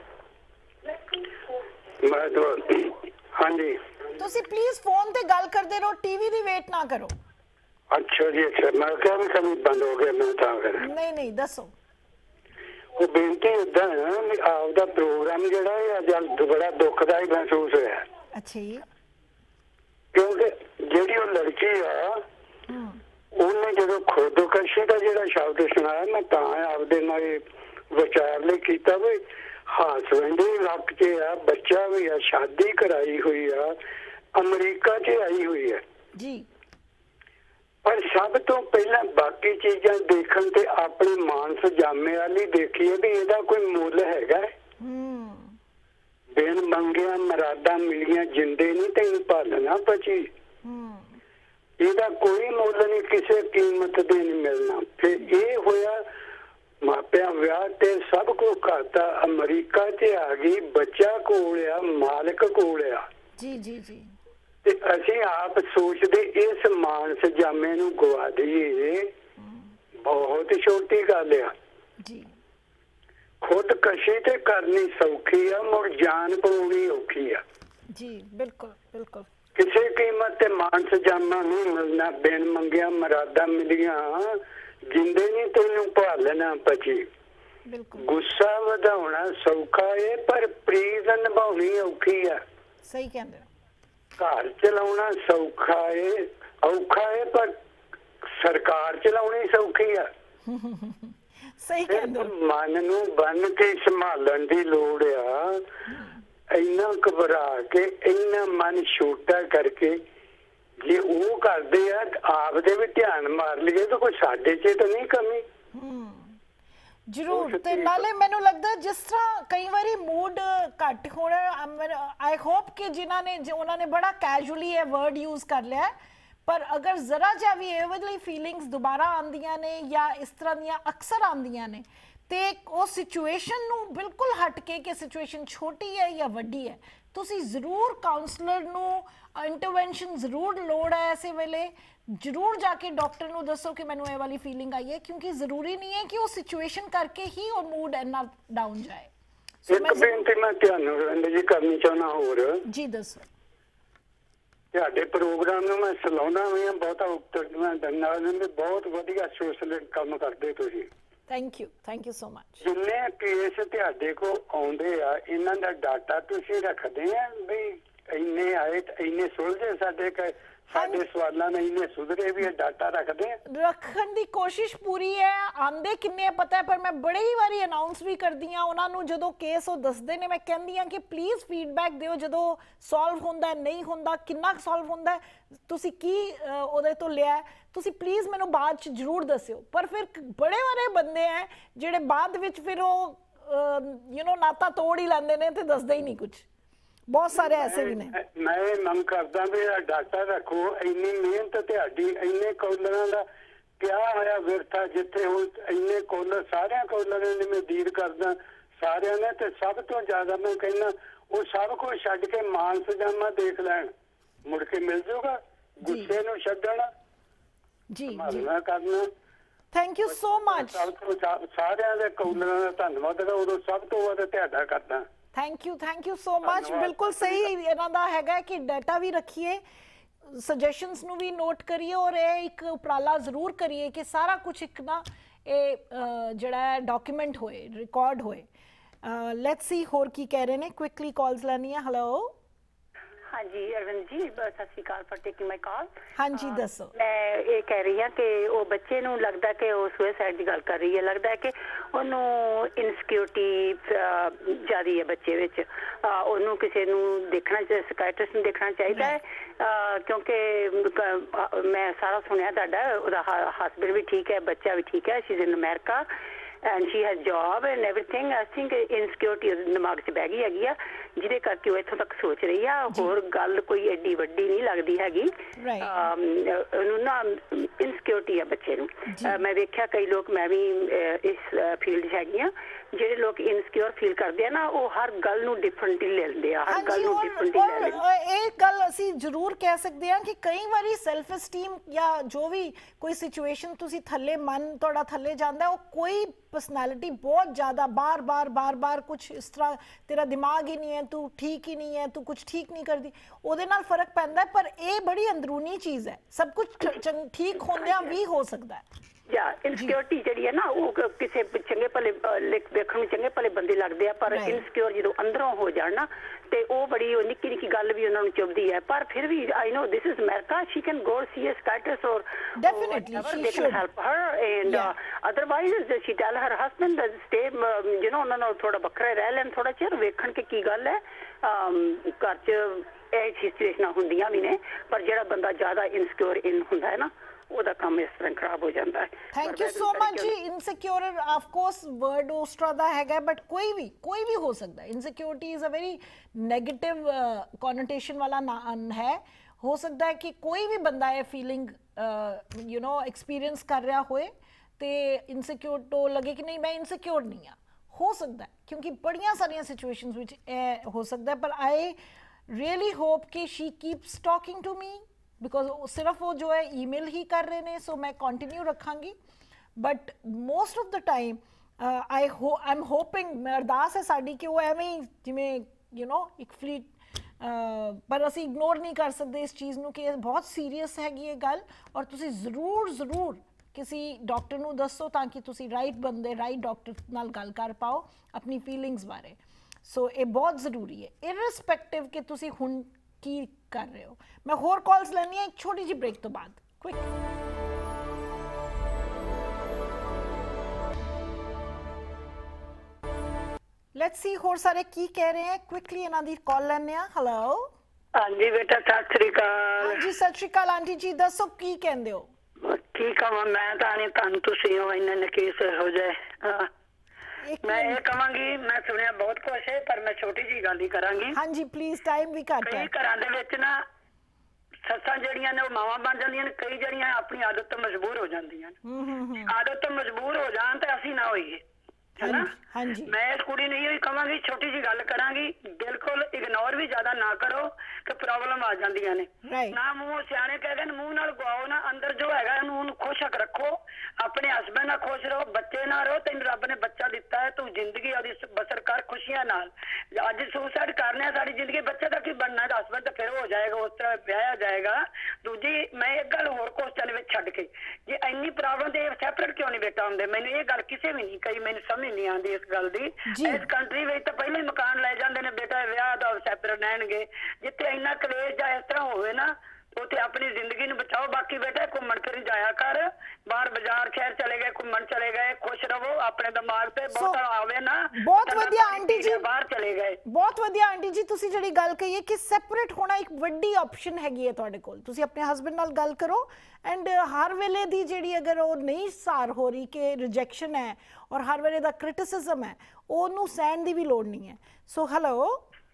ਮੈਂ ਤਾਂ ਹਾਂਜੀ, ਤੁਸੀਂ ਪਲੀਜ਼ ਫੋਨ ਤੇ ਗੱਲ ਕਰਦੇ ਰਹੋ, ਟੀਵੀ ਦੀ ਵੇਟ ਨਾ ਕਰੋ। ਅੱਛਾ ਜੀ, ਅੱਛਾ। ਮੈਂ ਕਿਹਾ ਵੀ ਕभी ਬੰਦ ਹੋ ਗਿਆ, ਮੈਂ ਤਾਂ ਕਰ ਨਹੀਂ ਦੱਸੋ। ਉਹ ਬੇਨਤੀ ਏਦਾਂ ਹੈ ਵੀ ਆਪਦਾ ਪ੍ਰੋਗਰਾਮ ਜਿਹੜਾ ਹੈ ਅੱਜ ਬੜਾ ਦੁਖਦਾਈ ਮਹਿਸੂਸ ਹੋਇਆ। ਅੱਛਾ ਜੀ। ਕਿਉਂਕਿ ਜਿਹੜੀ ਉਹ ਲੜਕੀ ਆ ਉਹਨੇ ਜਦੋਂ ਖੁਦਕੁਸ਼ੀ ਦਾ ਜਿਹੜਾ ਸ਼ਬਦ ਸੁਣਾਇਆ, ਮੈਂ ਤਾਂ ਆਪਦੇ ਨਾਲ ਵਿਚਾਰ ਲਈ ਕੀਤਾ ਵੀ ਹਸਬੈਂਡ ਵੀ ਲੱਕ 'ਚ ਆ, ਬੱਚਾ ਵੀ ਆ, ਸ਼ਾਦੀ ਕਰਾਈ ਹੋਈ ਆ, ਅਮਰੀਕਾ 'ਚ ਆਈ ਹੋਈ ਹੈ ਜੀ। ਪਰ ਸਭ ਤੋਂ ਪਹਿਲਾਂ ਬਾਕੀ ਚੀਜ਼ਾਂ ਦੇਖਣ ਤੇ ਆਪਣੀ ਮਾਨਸ ਜਾਮੇ ਵਾਲੀ ਦੇਖੀਏ ਵੀ ਇਹਦਾ ਕੋਈ ਮੁੱਲ ਹੈਗਾ। ਬਿਨ ਮੰਗਿਆ ਮਰਾਦਾਂ ਮਿਲੀਆਂ, ਜਿੰਦੇ ਨਹੀਂ ਤੈਨੂੰ ਭਾਲਣਾ ਬਚੀ। ਇਹਦਾ ਕੋਈ ਮੁੱਲ ਨਹੀਂ, ਕਿਸੇ ਕੀਮਤ ਦੇ ਨਹੀਂ ਮਿਲਣਾ। ਫਿਰ ਇਹ ਹੋਇਆ ਮਾਪਿਆਂ ਵਿਆਹ ਤੇ ਸਭ ਕੁਝ ਕਰਤਾ, ਅਮਰੀਕਾ 'ਚ ਆ ਗਈ, ਬੱਚਾ ਕੋਲ ਆ, ਮਾਲਕ ਕੋਲ ਆ ਜੀ ਜੀ ਜੀ। ਤੇ ਅਸੀਂ ਆਪ ਸੋਚਦੇ ਇਸ ਮਾਨਸ ਜਾਮੇ ਨੂੰ ਗਵਾ ਦਈਏ, ਬਹੁਤ ਛੋਟੀ ਗੱਲ ਆ ਜੀ। ਖੁਦਕਸ਼ੀ ਤੇ ਕਰਨੀ ਸੌਖੀ ਆ, ਮੁੜ ਜਾਨ ਪਾਉਣੀ ਔਖੀ ਆ ਜੀ। ਬਿਲਕੁਲ ਬਿਲਕੁਲ। ਕਿਸੇ ਕੀਮਤ ਤੇ ਮਾਨਸ ਜਾਮਾ ਨਹੀਂ ਮਿਲਣਾ, ਬਿਨ ਮੰਗਿਆ ਮਰਾਦਾਂ ਮਿਲੀਆਂ, ਜਿੰਦੇ ਨਹੀਂ ਤੈਨੂੰ ਭਾਲਣਾ ਪਚੀ। ਗੁੱਸਾ ਵਧਾਉਣਾ ਸੌਖਾ ਏ ਪਰ ਪ੍ਰੀਤ ਨਿਭਾਉਣੀ ਔਖੀ ਆ। ਸਹੀ ਕਹਿੰਦੇ ਹੋ। ਘਰ ਚਲਾਉਣਾ ਸੌਖਾ ਏ, ਔਖਾ ਏ ਪਰ ਸਰਕਾਰ ਚਲਾਉਣੀ ਸੌਖੀ ਆ। ਸਹੀ ਕਹਿੰਦੇ ਹੋ। ਮਨ ਨੂੰ ਬੰਨ ਕੇ ਸੰਭਾਲਣ ਦੀ ਲੋੜ ਆ। ਇੰਨਾ ਘਬਰਾ ਕੇ, ਇੰਨਾ ਮਨ ਛੋਟਾ ਕਰਕੇ ਜੇ ਉਹ ਕਰਦੇ ਆ, ਆਪਦੇ ਵੀ ਧਿਆਨ ਮਾਰ ਲਈਏ ਤਾਂ ਕੋਈ ਸਾਡੇ 'ਚ ਤਾਂ ਨਹੀਂ ਕਮੀ। ਜ਼ਰੂਰ। ਤੇ ਨਾਲੇ ਮੈਨੂੰ ਲੱਗਦਾ ਜਿਸ ਤਰ੍ਹਾਂ ਕਈ ਵਾਰੀ ਮੂਡ ਘੱਟ ਹੋਣਾ, ਆਈ ਹੋਪ ਕਿ ਜਿਨ੍ਹਾਂ ਨੇ ਉਹਨਾਂ ਨੇ ਬੜਾ ਕੈਜੂਅਲੀ ਇਹ ਵਰਡ ਯੂਜ਼ ਕਰ ਲਿਆ, ਪਰ ਅਗਰ ਜ਼ਰਾ ਜਿਹਾ ਵੀ ਇਹ ਵਾਲੀ ਫੀਲਿੰਗਸ ਦੁਬਾਰਾ ਆਉਂਦੀਆਂ ਨੇ ਜਾਂ ਇਸ ਤਰ੍ਹਾਂ ਦੀਆਂ ਅਕਸਰ ਆਉਂਦੀਆਂ ਨੇ, ਤੇ ਉਹ ਸਿਚੁਏਸ਼ਨ ਨੂੰ ਬਿਲਕੁਲ ਹਟ ਕੇ ਕਿ ਸਿਚੁਏਸ਼ਨ ਛੋਟੀ ਹੈ ਜਾਂ ਵੱਡੀ ਹੈ, ਤੁਸੀਂ ਜ਼ਰੂਰ ਕਾਉਂਸਲਰ ਨੂੰ ਇੰਟਰਵੈਂਸ਼ਨ ਜ਼ਰੂਰ ਲੋੜ ਹੈ ਐਸੇ ਵੇਲੇ। ਜ਼ਰੂਰ ਜਾ ਕੇ ਡਾਕਟਰ ਨੂੰ ਦੱਸੋ ਕਿ ਮੈਨੂੰ ਇਹ ਵਾਲੀ ਫੀਲਿੰਗ ਆਈ ਹੈ, ਕਿਉਂਕਿ ਜ਼ਰੂਰੀ ਨਹੀਂ ਹੈ ਕਿ ਉਹ ਸਿਚੁਏਸ਼ਨ ਕਰਕੇ ਹੀ ਉਹ ਮੂਡ ਇੰਨਾ ਡਾਊਨ ਜਾਏ। ਇੱਕ ਬੇਨਤੀ ਮੈਂ ਤੁਹਾਨੂੰ ਰਵਿੰਦਰ ਜੀ ਕਰਨੀ ਚਾਹੁੰਦਾ ਹੋਰ ਜੀ। ਦੱਸੋ। ਤੁਹਾਡੇ ਪ੍ਰੋਗਰਾਮ ਨੂੰ ਮੈਂ ਸਲਾਹੁੰਦਾ ਵੀ ਹਾਂ, ਬਹੁਤਾ ਉਤਰਦੀਆਂ ਦੰਨਾਂ ਨੇ, ਬਹੁਤ ਵਧੀਆ ਸੋਸ਼ਲ ਕੰਮ ਕਰਦੇ ਤੁਸੀਂ। Thank you so much. ਜਿੰਨੇ ਕੇਸ ਤੁਹਾਡੇ ਕੋਲ ਆਉਂਦੇ ਆ, ਇਹਨਾਂ ਦਾ ਡਾਟਾ ਤੁਸੀਂ ਰੱਖਦੇ ਆ ਵੀ ਇੰਨੇ ਆਏ ਤੇ ਇੰਨੇ ਸੁਲਝੇ, ਸਾਡੇ ਸਵਾਲਾਂ ਨਾਲ ਇੰਨੇ ਸੁਧਰੇ, ਵੀ ਇਹ ਡਾਟਾ ਰੱਖਦੇ ਆ? ਰੱਖਣ ਦੀ ਕੋਸ਼ਿਸ਼ ਪੂਰੀ ਹੈ। ਆਂਦੇ ਕਿੰਨੇ ਪਤਾ ਹੈ, ਪਰ ਮੈਂ ਬੜੀ ਵਾਰੀ ਅਨਾਉਂਸ ਵੀ ਕਰਦੀ ਹਾਂ ਉਹਨਾਂ ਨੂੰ, ਜਦੋਂ ਕੇਸ ਉਹ ਦੱਸਦੇ ਨੇ ਮੈਂ ਕਹਿੰਦੀ ਹਾਂ ਕਿ ਪਲੀਜ਼ ਫੀਡਬੈਕ ਦਿਓ, ਜਦੋਂ ਸੋਲਵ ਹੁੰਦਾ ਨਹੀਂ ਹੁੰਦਾ, ਕਿੰਨਾ ਸੋਲਵ ਹੁੰਦਾ, ਤੁਸੀਂ ਕੀ ਉਹਦੇ ਤੋਂ ਲਿਆ, ਤੁਸੀਂ ਪਲੀਜ਼ ਮੈਨੂੰ ਬਾਅਦ 'ਚ ਜ਼ਰੂਰ ਦੱਸਿਓ। ਪਰ ਫਿਰ ਬੜੇ ਵਾਰੇ ਬੰਦੇ ਹੈ ਜਿਹੜੇ ਬਾਅਦ ਵਿੱਚ ਫਿਰ ਉਹ ਨਾਤਾ ਤੋੜ ਹੀ ਲੈਂਦੇ ਨੇ ਤੇ ਦੱਸਦੇ ਹੀ ਨਹੀਂ ਕੁਝ। ਬਹੁਤ ਸਾਰੇ ਐਸੇ ਵੀ ਨੇ। ਮੈਂ ਮੰਗ ਕਰਦਾ ਵੀ ਡਾਟਾ ਰੱਖੋ। ਇੰਨੀ ਮਿਹਨਤ ਤੁਹਾਡੀ, ਇੰਨੇ ਕਾਲਰਾਂ ਦਾ ਕਿਆ ਹੋਇਆ ਵਿਰਥਾ, ਜਿੱਥੇ ਹੁਣ ਇੰਨੇ ਕਾਲਰ, ਸਾਰਿਆਂ ਕਾਲਰਾਂ ਨੇ ਮੈਂ ਦੀਰ ਕਰਦਾ ਸਾਰਿਆਂ ਨੇ, ਤੇ ਸਭ ਤੋਂ ਜ਼ਿਆਦਾ ਮੈਂ ਕਹਿੰਦਾ ਉਹ ਸਭ ਕੁਝ ਛੱਡ ਕੇ ਮਾਨਸ ਜਾਮਾ ਦੇਖ ਲੈਣ, ਮੁੜ ਕੇ ਮਿਲ ਜਾਊਗਾ। ਗੁੱਸੇ ਨੂੰ ਛੱਡਣਾ ਜੀ ਕਰਨਾ। Thank you so much. ਸਾਰਿਆਂ ਦੇ ਕਾਲਰਾਂ ਦਾ ਧੰਨਵਾਦ, ਉਦੋਂ ਸਭ ਤੋਂ ਵੱਧ ਤੁਹਾਡਾ ਕਰਦਾ। Thank you so much. ਬਿਲਕੁਲ ਸਹੀ ਇਹਨਾਂ ਦਾ ਹੈਗਾ ਕਿ ਡਾਟਾ ਵੀ ਰੱਖੀਏ, ਸੁਜੈਸ਼ਨਸ ਨੂੰ ਵੀ ਨੋਟ ਕਰੀਏ, ਔਰ ਇਹ ਇੱਕ ਉਪਰਾਲਾ ਜ਼ਰੂਰ ਕਰੀਏ ਕਿ ਸਾਰਾ ਕੁਝ ਇੱਕ ਨਾ ਇਹ ਜਿਹੜਾ ਡਾਕੂਮੈਂਟ ਹੋਏ, ਰਿਕਾਰਡ ਹੋਏ। ਲੈਟਸ ਸੀ ਹੋਰ ਕੀ ਕਹਿ ਰਹੇ ਨੇ। ਕੁਇਕਲੀ ਕਾਲਸ ਲੈਣੀ ਹੈ। ਹੈਲੋ ਹਾਂਜੀ ਅਰਵਿੰਦ ਜੀ, ਸਤਿ ਸ਼੍ਰੀ ਅਕਾਲ ਫॉर ਟੇਕਿੰਗ ਮਾਈ ਕਾਲ। ਹਾਂਜੀ ਦੱਸੋ। ਮੈਂ ਇਹ ਕਹਿ ਰਹੀ ਹਾਂ ਕਿ ਉਹ ਬੱਚੇ ਨੂੰ ਲੱਗਦਾ ਕਿ ਉਹ ਸੁਸਾਈਡ ਦੀ ਗੱਲ ਕਰ ਰਹੀ ਹੈ, ਲੱਗਦਾ ਹੈ ਕਿ ਉਹਨੂੰ ਇਨਸਿਕਿਉਰਿਟੀ ਜ਼ਿਆਦਾ ਹੈ ਬੱਚੇ ਵਿੱਚ। ਉਹਨੂੰ ਕਿਸੇ ਨੂੰ ਦੇਖਣਾ ਚਾਹੀਦਾ, ਸਾਈਕੈਟਰਿਸਟ ਨੂੰ ਦੇਖਣਾ ਚਾਹੀਦਾ ਹੈ, ਕਿਉਂਕਿ ਮੈਂ ਸਾਰਾ ਸੁਣਿਆ ਤੁਹਾਡਾ, ਉਹਦਾ ਹਸਬੈਂਡ ਵੀ ਠੀਕ ਹੈ, ਬੱਚਾ ਵੀ ਠੀਕ ਹੈ, she is in America and she has job and everything. I think insecurity ਦਿਮਾਗ 'ਚ ਬਹਿ ਗਈ ਹੈਗੀ ਆ, ਜਿਹਦੇ ਕਰਕੇ ਉਹ ਇੱਥੋਂ ਤੱਕ ਸੋਚ ਰਹੀ ਆ। ਹੋਰ ਗੱਲ ਕੋਈ ਐਡੀ ਵੱਡੀ ਨਹੀਂ ਲੱਗਦੀ ਹੈਗੀ। ਉਹਨੂੰ ਨਾ ਇਨਸਿਕਿਉਰਿਟੀ ਆ ਬੱਚੇ ਨੂੰ। ਮੈਂ ਵੇਖਿਆ ਕਈ ਲੋਕ, ਮੈਂ ਵੀ ਇਸ ਫੀਲਡ 'ਚ ਹੈਗੀ ਆ, ਜਿਹੜੇ ਲੋਕ ਇਨਸਿਕਿਉਰ ਫੀਲ ਕਰਦੇ ਆ ਨਾ, ਉਹ ਹਰ ਗੱਲ ਨੂੰ ਡਿਫਰੈਂਟਲੀ ਲੈ ਲੈਂਦੇ ਆ, ਹਰ ਗੱਲ ਨੂੰ ਡਿਫਰੈਂਟਲੀ ਲੈ ਲੈਂਦੇ ਆ। ਇਹ ਗੱਲ ਅਸੀਂ ਜ਼ਰੂਰ ਕਹਿ ਸਕਦੇ ਹਾਂ ਕਿ ਕਈ ਵਾਰੀ ਸੈਲਫ ਅਸਟੀਮ ਜਾਂ ਜੋ ਵੀ ਕੋਈ ਸਿਚੁਏਸ਼ਨ ਤੁਸੀਂ ਥੱਲੇ, ਮਨ ਤੁਹਾਡਾ ਥੱਲੇ ਜਾਂਦਾ, ਉਹ ਕੋਈ ਪਰਸਨੈਲਿਟੀ ਬਹੁਤ ਜ਼ਿਆਦਾ ਬਾਰ-ਬਾਰ ਕੁਛ ਇਸ ਤਰ੍ਹਾਂ ਤੇਰਾ ਦਿਮਾਗ ਹੀ ਨਹੀਂ ਹੈ, ਤੂੰ ਠੀਕ ਹੀ ਨਹੀਂ ਹੈ, ਤੂੰ ਕੁਛ ਠੀਕ ਨਹੀਂ ਕਰਦੀ, ਉਹਦੇ ਨਾਲ ਫਰਕ ਪੈਂਦਾ। ਪਰ ਇਹ ਬੜੀ ਅੰਦਰੂਨੀ ਚੀਜ਼ ਹੈ, ਸਭ ਕੁਝ ਠੀਕ ਹੁੰਦਿਆਂ ਵੀ ਹੋ ਸਕਦਾ ਹੈ। ਇਨਸਿਕਿਉਰਿਟੀ ਜਿਹੜੀ ਹੈ ਨਾ, ਉਹ ਕਿਸੇ ਚੰਗੇ ਭਲੇ ਵੇਖਣ ਨੂੰ ਚੰਗੇ ਭਲੇ ਬੰਦੇ ਲੱਗਦੇ ਆ, ਪਰ ਇਨਸਿਕਿਉਰ ਜਦੋਂ ਅੰਦਰੋਂ ਹੋ ਜਾਣ ਨਾ, ਤੇ ਉਹ ਬੜੀ ਨਿੱਕੀ ਨਿੱਕੀ ਗੱਲ ਵੀ ਉਹਨਾਂ ਨੂੰ ਚੁੱਭਦੀ ਹੈ। ਪਰ ਫਿਰ ਵੀ I know this is America, she can go see a psychiatrist or they can help her and otherwise she tell her husband that stay, you know, ਉਹਨਾਂ ਨਾਲ ਥੋੜਾ ਵੱਖਰਾ ਰਹਿ ਲੈਣ ਥੋੜਾ ਚਿਰ, ਵੇਖਣ ਕਿ ਕੀ ਗੱਲ ਹੈ। ਘਰ 'ਚ ਇਹ ਸਿਚੁਏਸ਼ਨਾਂ ਹੁੰਦੀਆਂ ਵੀ ਨੇ, ਪਰ ਜਿਹੜਾ ਬੰਦਾ ਜ਼ਿਆਦਾ ਇਨਸਿਕਿਉਰ ਹੁੰਦਾ ਹੈ ਨਾ, ਉਹਦਾ ਕੰਮ ਇਸ ਤਰ੍ਹਾਂ ਖਰਾਬ ਹੋ ਜਾਂਦਾ ਹੈ। ਥੈਂਕ ਯੂ ਸੋ ਮਚ ਜੀ। ਇਨਸਿਕਿਉਰ ਆਫ ਕੋਰਸ ਵਰਡ ਉਸ ਤਰ੍ਹਾਂ ਦਾ ਹੈਗਾ, ਬਟ ਕੋਈ ਵੀ ਹੋ ਸਕਦਾ। Insecurity is a very negative connotation ਵਾਲਾ ਹੈ। ਹੋ ਸਕਦਾ ਹੈ ਕਿ ਕੋਈ ਵੀ ਬੰਦਾ ਇਹ ਫੀਲਿੰਗ ਯੂ نو ਐਕਸਪੀਰੀਅੰਸ ਕਰ ਰਿਹਾ ਹੋਏ ਤੇ ਇਨਸਿਕਿਉਰ ਤੋਂ ਲੱਗੇ ਕਿ ਨਹੀਂ ਮੈਂ ਇਨਸਿਕਿਉਰ ਨਹੀਂ ਆ। ਹੋ ਸਕਦਾ ਕਿਉਂਕਿ ਬੜੀਆਂ ਸਾਰੀਆਂ ਸਿਚੁਏਸ਼ਨਸ ਵਿੱਚ ਇਹ ਹੋ ਸਕਦਾ। ਪਰ ਆਈ ਰੀਅਲੀ ਹੋਪ ਕਿ she keeps talking to me, because सिर्फ वो जो है ईमेल ही कर रहे हैं, सो मैं कंटिन्यू रखांगी। But most of the time I am hoping, मैं अरदास है साड़ी कि वो एवें ही जिमें यू नो एक फ्लीट, पर असी इग्नोर नहीं कर सकते इस चीज़ नूं कि बहुत सीरीयस हैगी ये गल, और तुसी ज़रूर किसी डॉक्टर नूं दसो ताकि तुसी राइट बंदे राइट डॉक्टर नाल गल कर पाओ अपनी फीलिंग्स बारे। सो ये बहुत ज़रूरी है, इररिस्पैक्टिव कि तुसी हुण की कर रहे हो। मैं होर कॉल्स लेनी है एक छोटी जी ब्रेक तो बाद। क्विक लेट्स सी होर सारे की कह रहे हैं। क्विकली इन्हां दी कॉल लेने आ। हेलो ਹਾਂਜੀ ਬੇਟਾ, ਸਤਿ ਸ੍ਰੀ ਅਕਾਲ। ਹਾਂਜੀ ਸਤਿ ਸ੍ਰੀ ਅਕਾਲ ਆਂਟੀ ਜੀ, ਦੱਸੋ ਕੀ ਕਹਿੰਦੇ ਹੋ? ਠੀਕ ਆ, ਮੈਂ ਤਾਂ ਨਹੀਂ, ਤੁਹਾਨੂੰ ਤੁਸੀਂ ਹੋ ਇੰਨੇ ਨੇ ਕੇਸ ਹੋ ਜਾਏ। ਮੈਂ ਇਹ ਕਹਾਂਗੀ, ਮੈਂ ਸੁਣਿਆ ਬਹੁਤ ਕੁਛ ਹੈ, ਪਰ ਮੈਂ ਛੋਟੀ ਜੀ ਗੱਲ ਹੀ ਕਰਾਂਗੀ। ਹਾਂਜੀ ਪਲੀਜ਼, ਟਾਈਮ ਵੀ ਘੱਟ ਹੈ। ਕਈ ਘਰਾਂ ਦੇ ਵਿੱਚ ਨਾ ਸੱਸਾਂ ਜਿਹੜੀਆਂ ਨੇ ਉਹ ਮਾਵਾਂ ਬਣ ਜਾਂਦੀਆਂ ਨੇ, ਕਈ ਜਿਹੜੀਆਂ ਆਪਣੀ ਆਦਤ ਤੋਂ ਮਜਬੂਰ ਹੋ ਜਾਂਦੀਆਂ ਨੇ। ਆਦਤ ਤੋਂ ਮਜਬੂਰ ਹੋ ਜਾਣ ਤੇ ਅਸੀਂ ਨਾ ਹੋਈਏ, ਹੈਨਾ। ਮੈਂ ਇਸ ਕੁੜੀ ਨੂੰ ਇਹੀ ਕਹਾਂਗੀ, ਛੋਟੀ ਜੀ ਗੱਲ ਕਰਾਂਗੀ, ਬਿਲਕੁਲ ਇਗਨੋਰ ਵੀ ਜ਼ਿਆਦਾ ਨਾ ਕਰੋ ਕਿ ਪ੍ਰੋਬਲਮ ਆ ਜਾਂਦੀਆਂ ਨੇ। ਨਾ ਮੂੰਹ ਸਿਆਣੇ ਕਹਿੰਦੇ ਨੇ ਮੂੰਹ ਨਾਲ ਗਵਾਓ ਨਾ, ਅੰਦਰ ਜੋ ਹੈਗਾ ਉਹਨੂੰ ਖੁਸ਼ ਰੱਖੋ, ਆਪਣੇ ਹਸਬੈਂਡ ਨਾਲ ਖੁਸ਼ ਰਹੋ, ਬੱਚੇ ਨਾਲ ਰਹੋ। ਤੈਨੂੰ ਰੱਬ ਨੇ ਬੱਚਾ ਦਿੱਤਾ ਹੈ, ਤੂੰ ਜ਼ਿੰਦਗੀ ਉਹਦੀ ਬਸਰ ਕਰ ਖੁਸ਼ੀਆਂ ਨਾਲ। ਅੱਜ ਸੁਸਾਈਡ ਕਰਨੇ ਆ ਸਾਡੀ ਜ਼ਿੰਦਗੀ, ਬੱਚੇ ਦਾ ਕੀ ਬਣਨਾ? ਹਸਬੈਂਡ ਤਾਂ ਫਿਰ ਹੋ ਜਾਏਗਾ, ਉਸ ਤਰ੍ਹਾਂ ਵਿਆਹਿਆ ਜਾਏਗਾ। ਦੂਜੀ ਮੈਂ ਇੱਕ ਗੱਲ ਹੋਰ ਕੁਐਸਚਨ ਵਿੱਚ ਛੱਡ ਕੇ, ਜੇ ਇੰਨੀ ਪ੍ਰੋਬਲਮ ਤੇ ਸੈਪਰੇਟ ਕਿਉਂ ਨਹੀਂ ਬੇਟਾ ਹੁੰਦੇ? ਮੈਨੂੰ ਇਹ ਗੱਲ ਕਿਸੇ ਵੀ ਨਹੀਂ ਕਹੀ, ਮੈਨੂੰ ਸਮਝ ਨਹੀਂ ਆਉਂਦੀ ਇਸ ਗੱਲ ਦੀ। ਇਸ ਕੰਟਰੀ ਵਿੱਚ ਤਾਂ ਪਹਿਲਾਂ ਹੀ ਮਕਾਨ ਲੈ ਜਾਂਦੇ ਨੇ ਬੇਟਾ, ਵਿਆਹ ਦਾ ਸੈਪਰੇਟ ਰਹਿਣਗੇ। ਜਿੱਥੇ ਇੰਨਾ ਕਲੇਸ਼ ਜਾਂ ਇਸ ਤਰ੍ਹਾਂ ਹੋਵੇ ਨਾ, ਉੱਥੇ ਆਪਣੀ ਜ਼ਿੰਦਗੀ ਨੂੰ ਬਚਾਓ। ਬਾਕੀ ਬੇਟਾ ਘੁੰਮਣ ਫਿਰਨ ਜਾਇਆ ਕਰ, ਬਾਹਰ ਬਾਜ਼ਾਰ ਸ਼ਹਿਰ ਚਲੇ ਗਏ, ਘੁੰਮਣ ਚਲੇ ਗਏ, ਖੁਸ਼ ਰਹੋ। ਆਪਣੇ ਦਿਮਾਗ ਤੇ ਬਹੁਤ ਆਵੇ ਨਾ। ਬਹੁਤ ਵਧੀਆ ਆਂਟੀ ਜੀ, ਬਾਹਰ ਚਲੇ ਗਏ। ਬਹੁਤ ਵਧੀਆ ਆਂਟੀ ਜੀ, ਤੁਸੀਂ ਜਿਹੜੀ ਗੱਲ ਕਹੀ ਹੈ ਕਿ ਸੈਪਰੇਟ ਹੋਣਾ ਇੱਕ ਵੱਡੀ ਆਪਸ਼ਨ ਹੈਗੀ ਹੈ ਤੁਹਾਡੇ ਕੋਲ। ਤੁਸੀਂ ਆਪਣੇ ਹਸਬੈਂਡ ਨਾਲ ਗੱਲ ਕਰੋ, ਐਂਡ ਹਰ ਵੇਲੇ ਦੀ ਜਿਹੜੀ ਅਗਰ ਉਹ ਨਹੀਂ ਸਾਰ ਹੋ ਰਹੀ ਕਿ ਰਿਜੈਕਸ਼ਨ ਹੈ ਔਰ ਹਰ ਵੇਲੇ ਦਾ ਕ੍ਰਿਟਿਸਿਜ਼ਮ ਹੈ, ਉਹਨੂੰ ਸਹਿਣ ਦੀ ਵੀ ਲੋੜ ਨਹੀਂ ਹੈ। ਸੋ ਹੈਲੋ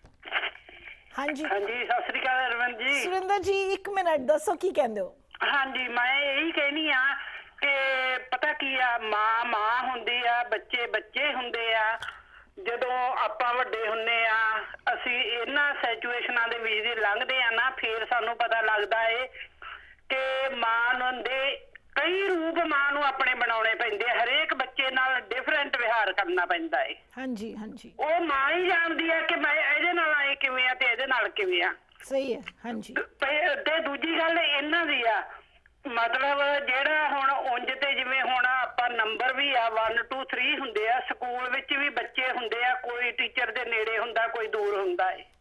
ਹਾਂਜੀ ਹਾਂਜੀ, ਸਤਿ ਸ੍ਰੀ ਅਕਾਲ ਅਰਵਿੰਦ ਜੀ। ਸੁਰਿੰਦਰ ਜੀ ਇੱਕ ਮਿੰਟ ਦੱਸੋ ਕੀ ਕਹਿੰਦੇ ਹੋ? ਹਾਂਜੀ, ਮੈਂ ਇਹੀ ਕਹਿਨੀ ਆ ਕਿ ਪਤਾ ਕੀ ਆ, ਮਾਂ ਹੁੰਦੀ ਆ, ਬੱਚੇ ਹੁੰਦੇ ਆ। ਜਦੋਂ ਆਪਾਂ ਵੱਡੇ ਹੁੰਨੇ ਆ, ਅਸੀਂ ਇਹਨਾਂ ਸਿਚੁਏਸ਼ਨਾਂ ਦੇ ਵਿੱਚ ਲੰਘਦੇ ਆ ਨਾ, ਫਿਰ ਸਾਨੂੰ ਪਤਾ ਲੱਗਦਾ ਏ ਕਿ ਮਾਂ ਨੂੰ ਦੇ ਕਈ ਰੂਪ ਮਾਂ ਨੂੰ ਆਪਣੇ ਬਣਾਉਣੇ ਪੈਂਦੇ। ਹਰੇਕ ਬੱਚੇ ਨਾਲ ਡਿਫਰੈਂਟ ਵਿਹਾਰ ਕਰਨਾ ਪੈਂਦਾ ਏ। ਹਾਂਜੀ ਹਾਂਜੀ, ਉਹ ਮਾਂ ਹੀ ਜਾਣਦੀ ਹੈ ਕਿ ਮੈਂ ਇਹਦੇ ਨਾਲ ਆਏ ਕਿਵੇਂ ਆ ਤੇ ਇਹਦੇ ਨਾਲ ਕਿਵੇਂ ਆ। ਸਹੀ ਹੈ। ਹਾਂਜੀ, ਤੇ ਦੂਜੀ ਗੱਲ ਇਹਨਾਂ ਦੀ ਆ, ਮਤਲਬ ਜਿਹੜਾ ਹੁਣ ਉਂਝ ਤੇ ਜਿਵੇਂ ਹੁਣ ਆਪਾਂ ਨੰਬਰ ਵੀ ਆ 1 2 3 ਹੁੰਦੇ ਆ, ਸਕੂਲ ਵਿੱਚ ਵੀ ਬੱਚੇ ਹੁੰਦੇ ਆ, ਕੋਈ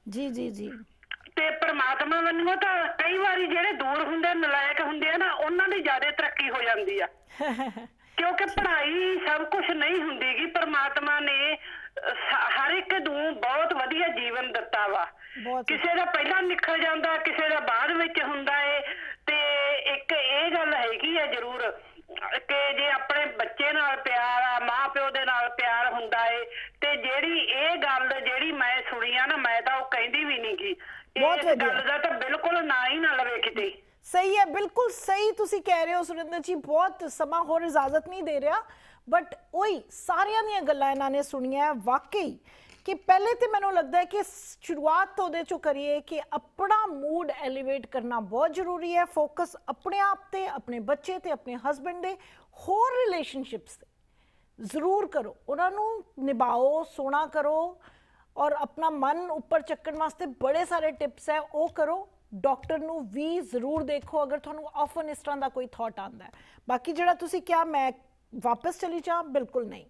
ਜੀ ਜੀ ਜੀ ਤੇ ਪਰਮਾਤਮਾ ਵੱਲੋਂ ਤਾਂ ਕਈ ਵਾਰੀ ਜਿਹੜੇ ਦੂਰ ਹੁੰਦੇ ਨਲਾਇਕ ਹੁੰਦੇ ਆ ਨਾ ਉਹਨਾਂ ਦੀ ਜ਼ਿਆਦਾ ਤਰੱਕੀ ਹੋ ਜਾਂਦੀ ਆ ਕਿਉਂਕਿ ਪੜ੍ਹਾਈ ਸਭ ਕੁਝ ਨਹੀਂ ਹੁੰਦੀਗੀ। ਪਰਮਾਤਮਾ ਨੇ ਹਰ ਇੱਕ ਨੂੰ ਬਹੁਤ ਵਧੀਆ ਜੀਵਨ ਦਿੱਤਾ ਵਾ। ਕਿਸੇ ਦਾ ਪਹਿਲਾਂ ਨਿਕਲ ਜਾਂਦਾ, ਕਿਸੇ ਦਾ ਬਾਅਦ ਵਿੱਚ ਹੁੰਦਾ ਏ। ਤੇ ਇੱਕ ਇਹ ਗੱਲ ਹੈਗੀ ਹੈ ਜ਼ਰੂਰ ਕਿ ਜੇ ਆਪਣੇ ਬੱਚੇ ਨਾਲ ਪਿਆਰ ਆ, ਮਾਂ ਪਿਓ ਦੇ ਨਾਲ ਪਿਆਰ ਹੁੰਦਾ ਏ ਤੇ ਜਿਹੜੀ ਇਹ ਗੱਲ ਜਿਹੜੀ ਮੈਂ ਸੁਣੀ ਆ ਨਾ, ਮੈਂ ਤਾਂ ਉਹ ਕਹਿੰਦੀ ਵੀ ਨੀ ਗੀ। ਇਸ ਗੱਲ ਦਾ ਤਾਂ ਬਿਲਕੁਲ ਨਾ ਹੀ ਨਾ ਲਵੇ ਕਿਤੇ। सही है, बिल्कुल सही तुसी कह रहे हो सुरिंदर जी। बहुत समा होर इजाजत नहीं दे रहा, बट वही सारिया दी गल्लां इन्होंने सुनिया वाकई कि पहले तो मैनूं लगता है कि शुरुआत तो उहदे चों करिए कि अपना मूड एलीवेट करना बहुत जरूरी है। फोकस अपने आप ते, अपने बच्चे ते, अपने हसबैंड दे होर रिलेशनशिप्स ते जरूर करो, उन्होंने निभाओ, सोना करो और अपना मन ऊपर चक्कण वास्ते बड़े सारे टिप्स है वो करो। डॉक्टर नूं भी जरूर देखो अगर तुहानूं ऑफन इस तरह का कोई थॉट आता है। बाकी जिहड़ा तुसीं क्या मैं वापस चली जा, बिल्कुल नहीं।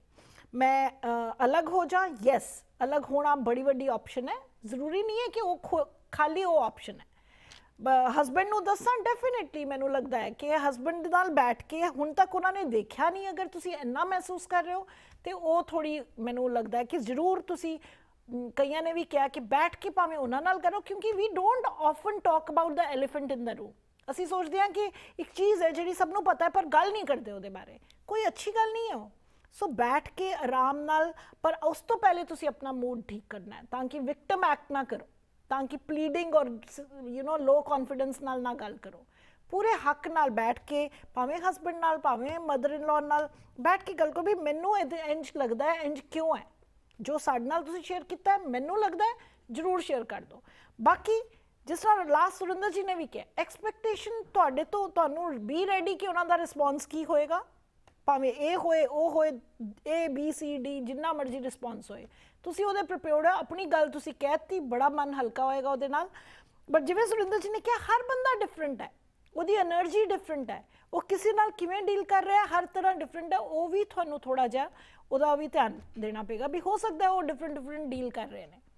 मैं अलग हो जा, यस अलग होना बड़ी वड्डी ऑप्शन है। जरूरी नहीं है कि वो खाली वो ऑप्शन है। हसबैंड नूं दसां डेफिनेटली मैनूं लगता है कि हसबैंड नाल बैठ के हुण तक उन्होंने देखा नहीं, अगर तुसीं इन्ना महसूस कर रहे हो तो वो थोड़ी मैनूं लगता है कि जरूर तुसीं कईयां ने भी कहा कि बैठ के भावें उन्हां नाल करो, क्योंकि we don't often talk about the elephant in the room. असीं सोचते हैं कि एक चीज़ है जिहड़ी सबनूं पता है पर गल नहीं करते उहदे बारे, कोई अच्छी गल नहीं है। सो बैठ के आराम नाल, पर उस तो पहले तुसीं अपना मूड ठीक करना है ताकि विक्टिम एक्ट ना करो, ताकि प्लीडिंग और लो कॉन्फिडेंस नाल ना गल करो। पूरे हक नाल बैठ के भावें हसबैंड नाल भावें मदर इन लॉ नाल बैठ के गल करो भी मैनूं इंज लगता है, इंज क्यों है, जो साडे नाल तुसीं शेयर किया है मैनूं लगता है जरूर शेयर कर दो। बाकी जिस तरह लास्ट सुरिंदर जी ने भी कहा, एक्सपैक्टेशन तुहाडे तो तुहानूं बी रेडी कि उन्हां दा रिस्पॉन्स की होएगा, भावें ए होए ओ होए, ए बी सी डी जिन्ना मर्जी रिस्पॉन्स होए, तुसीं उहदे प्रिपेयर्ड हो। अपनी गल तुसीं कहती, बड़ा मन हल्का होएगा उहदे नाल। बट जिवें सुरिंदर जी ने कहा हर बंदा डिफरेंट है, उहदी एनर्जी डिफरेंट है, वो किसी नाल किवें डील कर रहा है हर तरह डिफरेंट है। वो भी तुहानूं थोड़ा जिहा उहदा भी ध्यान देना पेगा भी हो सकता है वो डिफरेंट डील कर रहे हैं।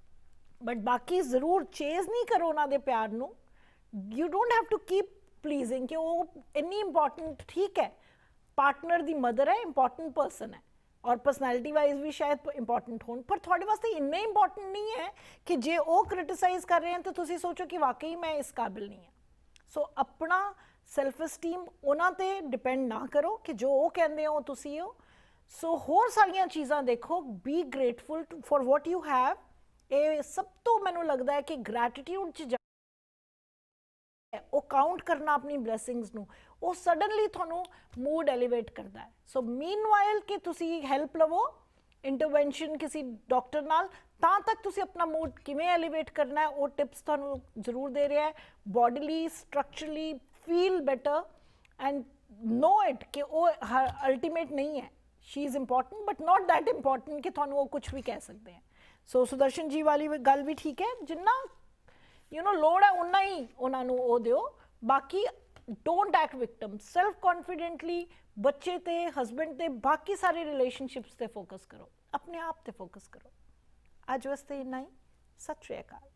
बट बाकी जरूर चेज नहीं करो उन्हां दे प्यार नूं। You don't have to keep pleasing कि वो इन्नी इंपॉर्टेंट, ठीक है पार्टनर दी मदर है, इंपॉर्टेंट पर्सन है और पर्सनैलिटी वाइज भी शायद इंपॉर्टेंट हो, पर थोड़े वास्ते इन्ने इंपॉर्टेंट नहीं है कि जे वो क्रिटिसाइज कर रहे हैं तो तुसीं सोचो कि वाकई मैं इस काबिल नहीं है। सो अपना सैल्फ एस्टीम उन्हां ते डिपेंड ना करो कि जो वो कहते हो तुसीं हो। सो होर सारियां चीज़ां देखो, be grateful for what you have. ये सब तो मैनूं लगता है कि ग्रैटिट्यूड च वो काउंट करना अपनी ब्लैसिंग्स नूं, वो सडनली तुहानूं मूड एलीवेट करता है। सो मीनवाइल कि तुसीं हेल्प लवो इंटरवेंशन किसी डॉक्टर नाल, तां तक तुसीं अपना मूड किवें एलीवेट करना है वो टिप्स तुहानूं जरूर दे रहा है। Bodily structurally feel better and know it कि वो अल्टीमेट नहीं है। She is important but not that important कि तुहानूं वो कुछ भी कह सकते हैं। सो सुदर्शन जी वाली गल भी ठीक है, जिन्ना लोड़ है उन्ना ही उन्होंने वो दिओ। बाकी don't act victim, self confidently बच्चे ते हसबैंड ते बाकी सारे रिलेशनशिप्स ते फोकस करो, अपने आप ते फोकस करो। अज वास्ते इन्ना ही। सत श्री अकाल।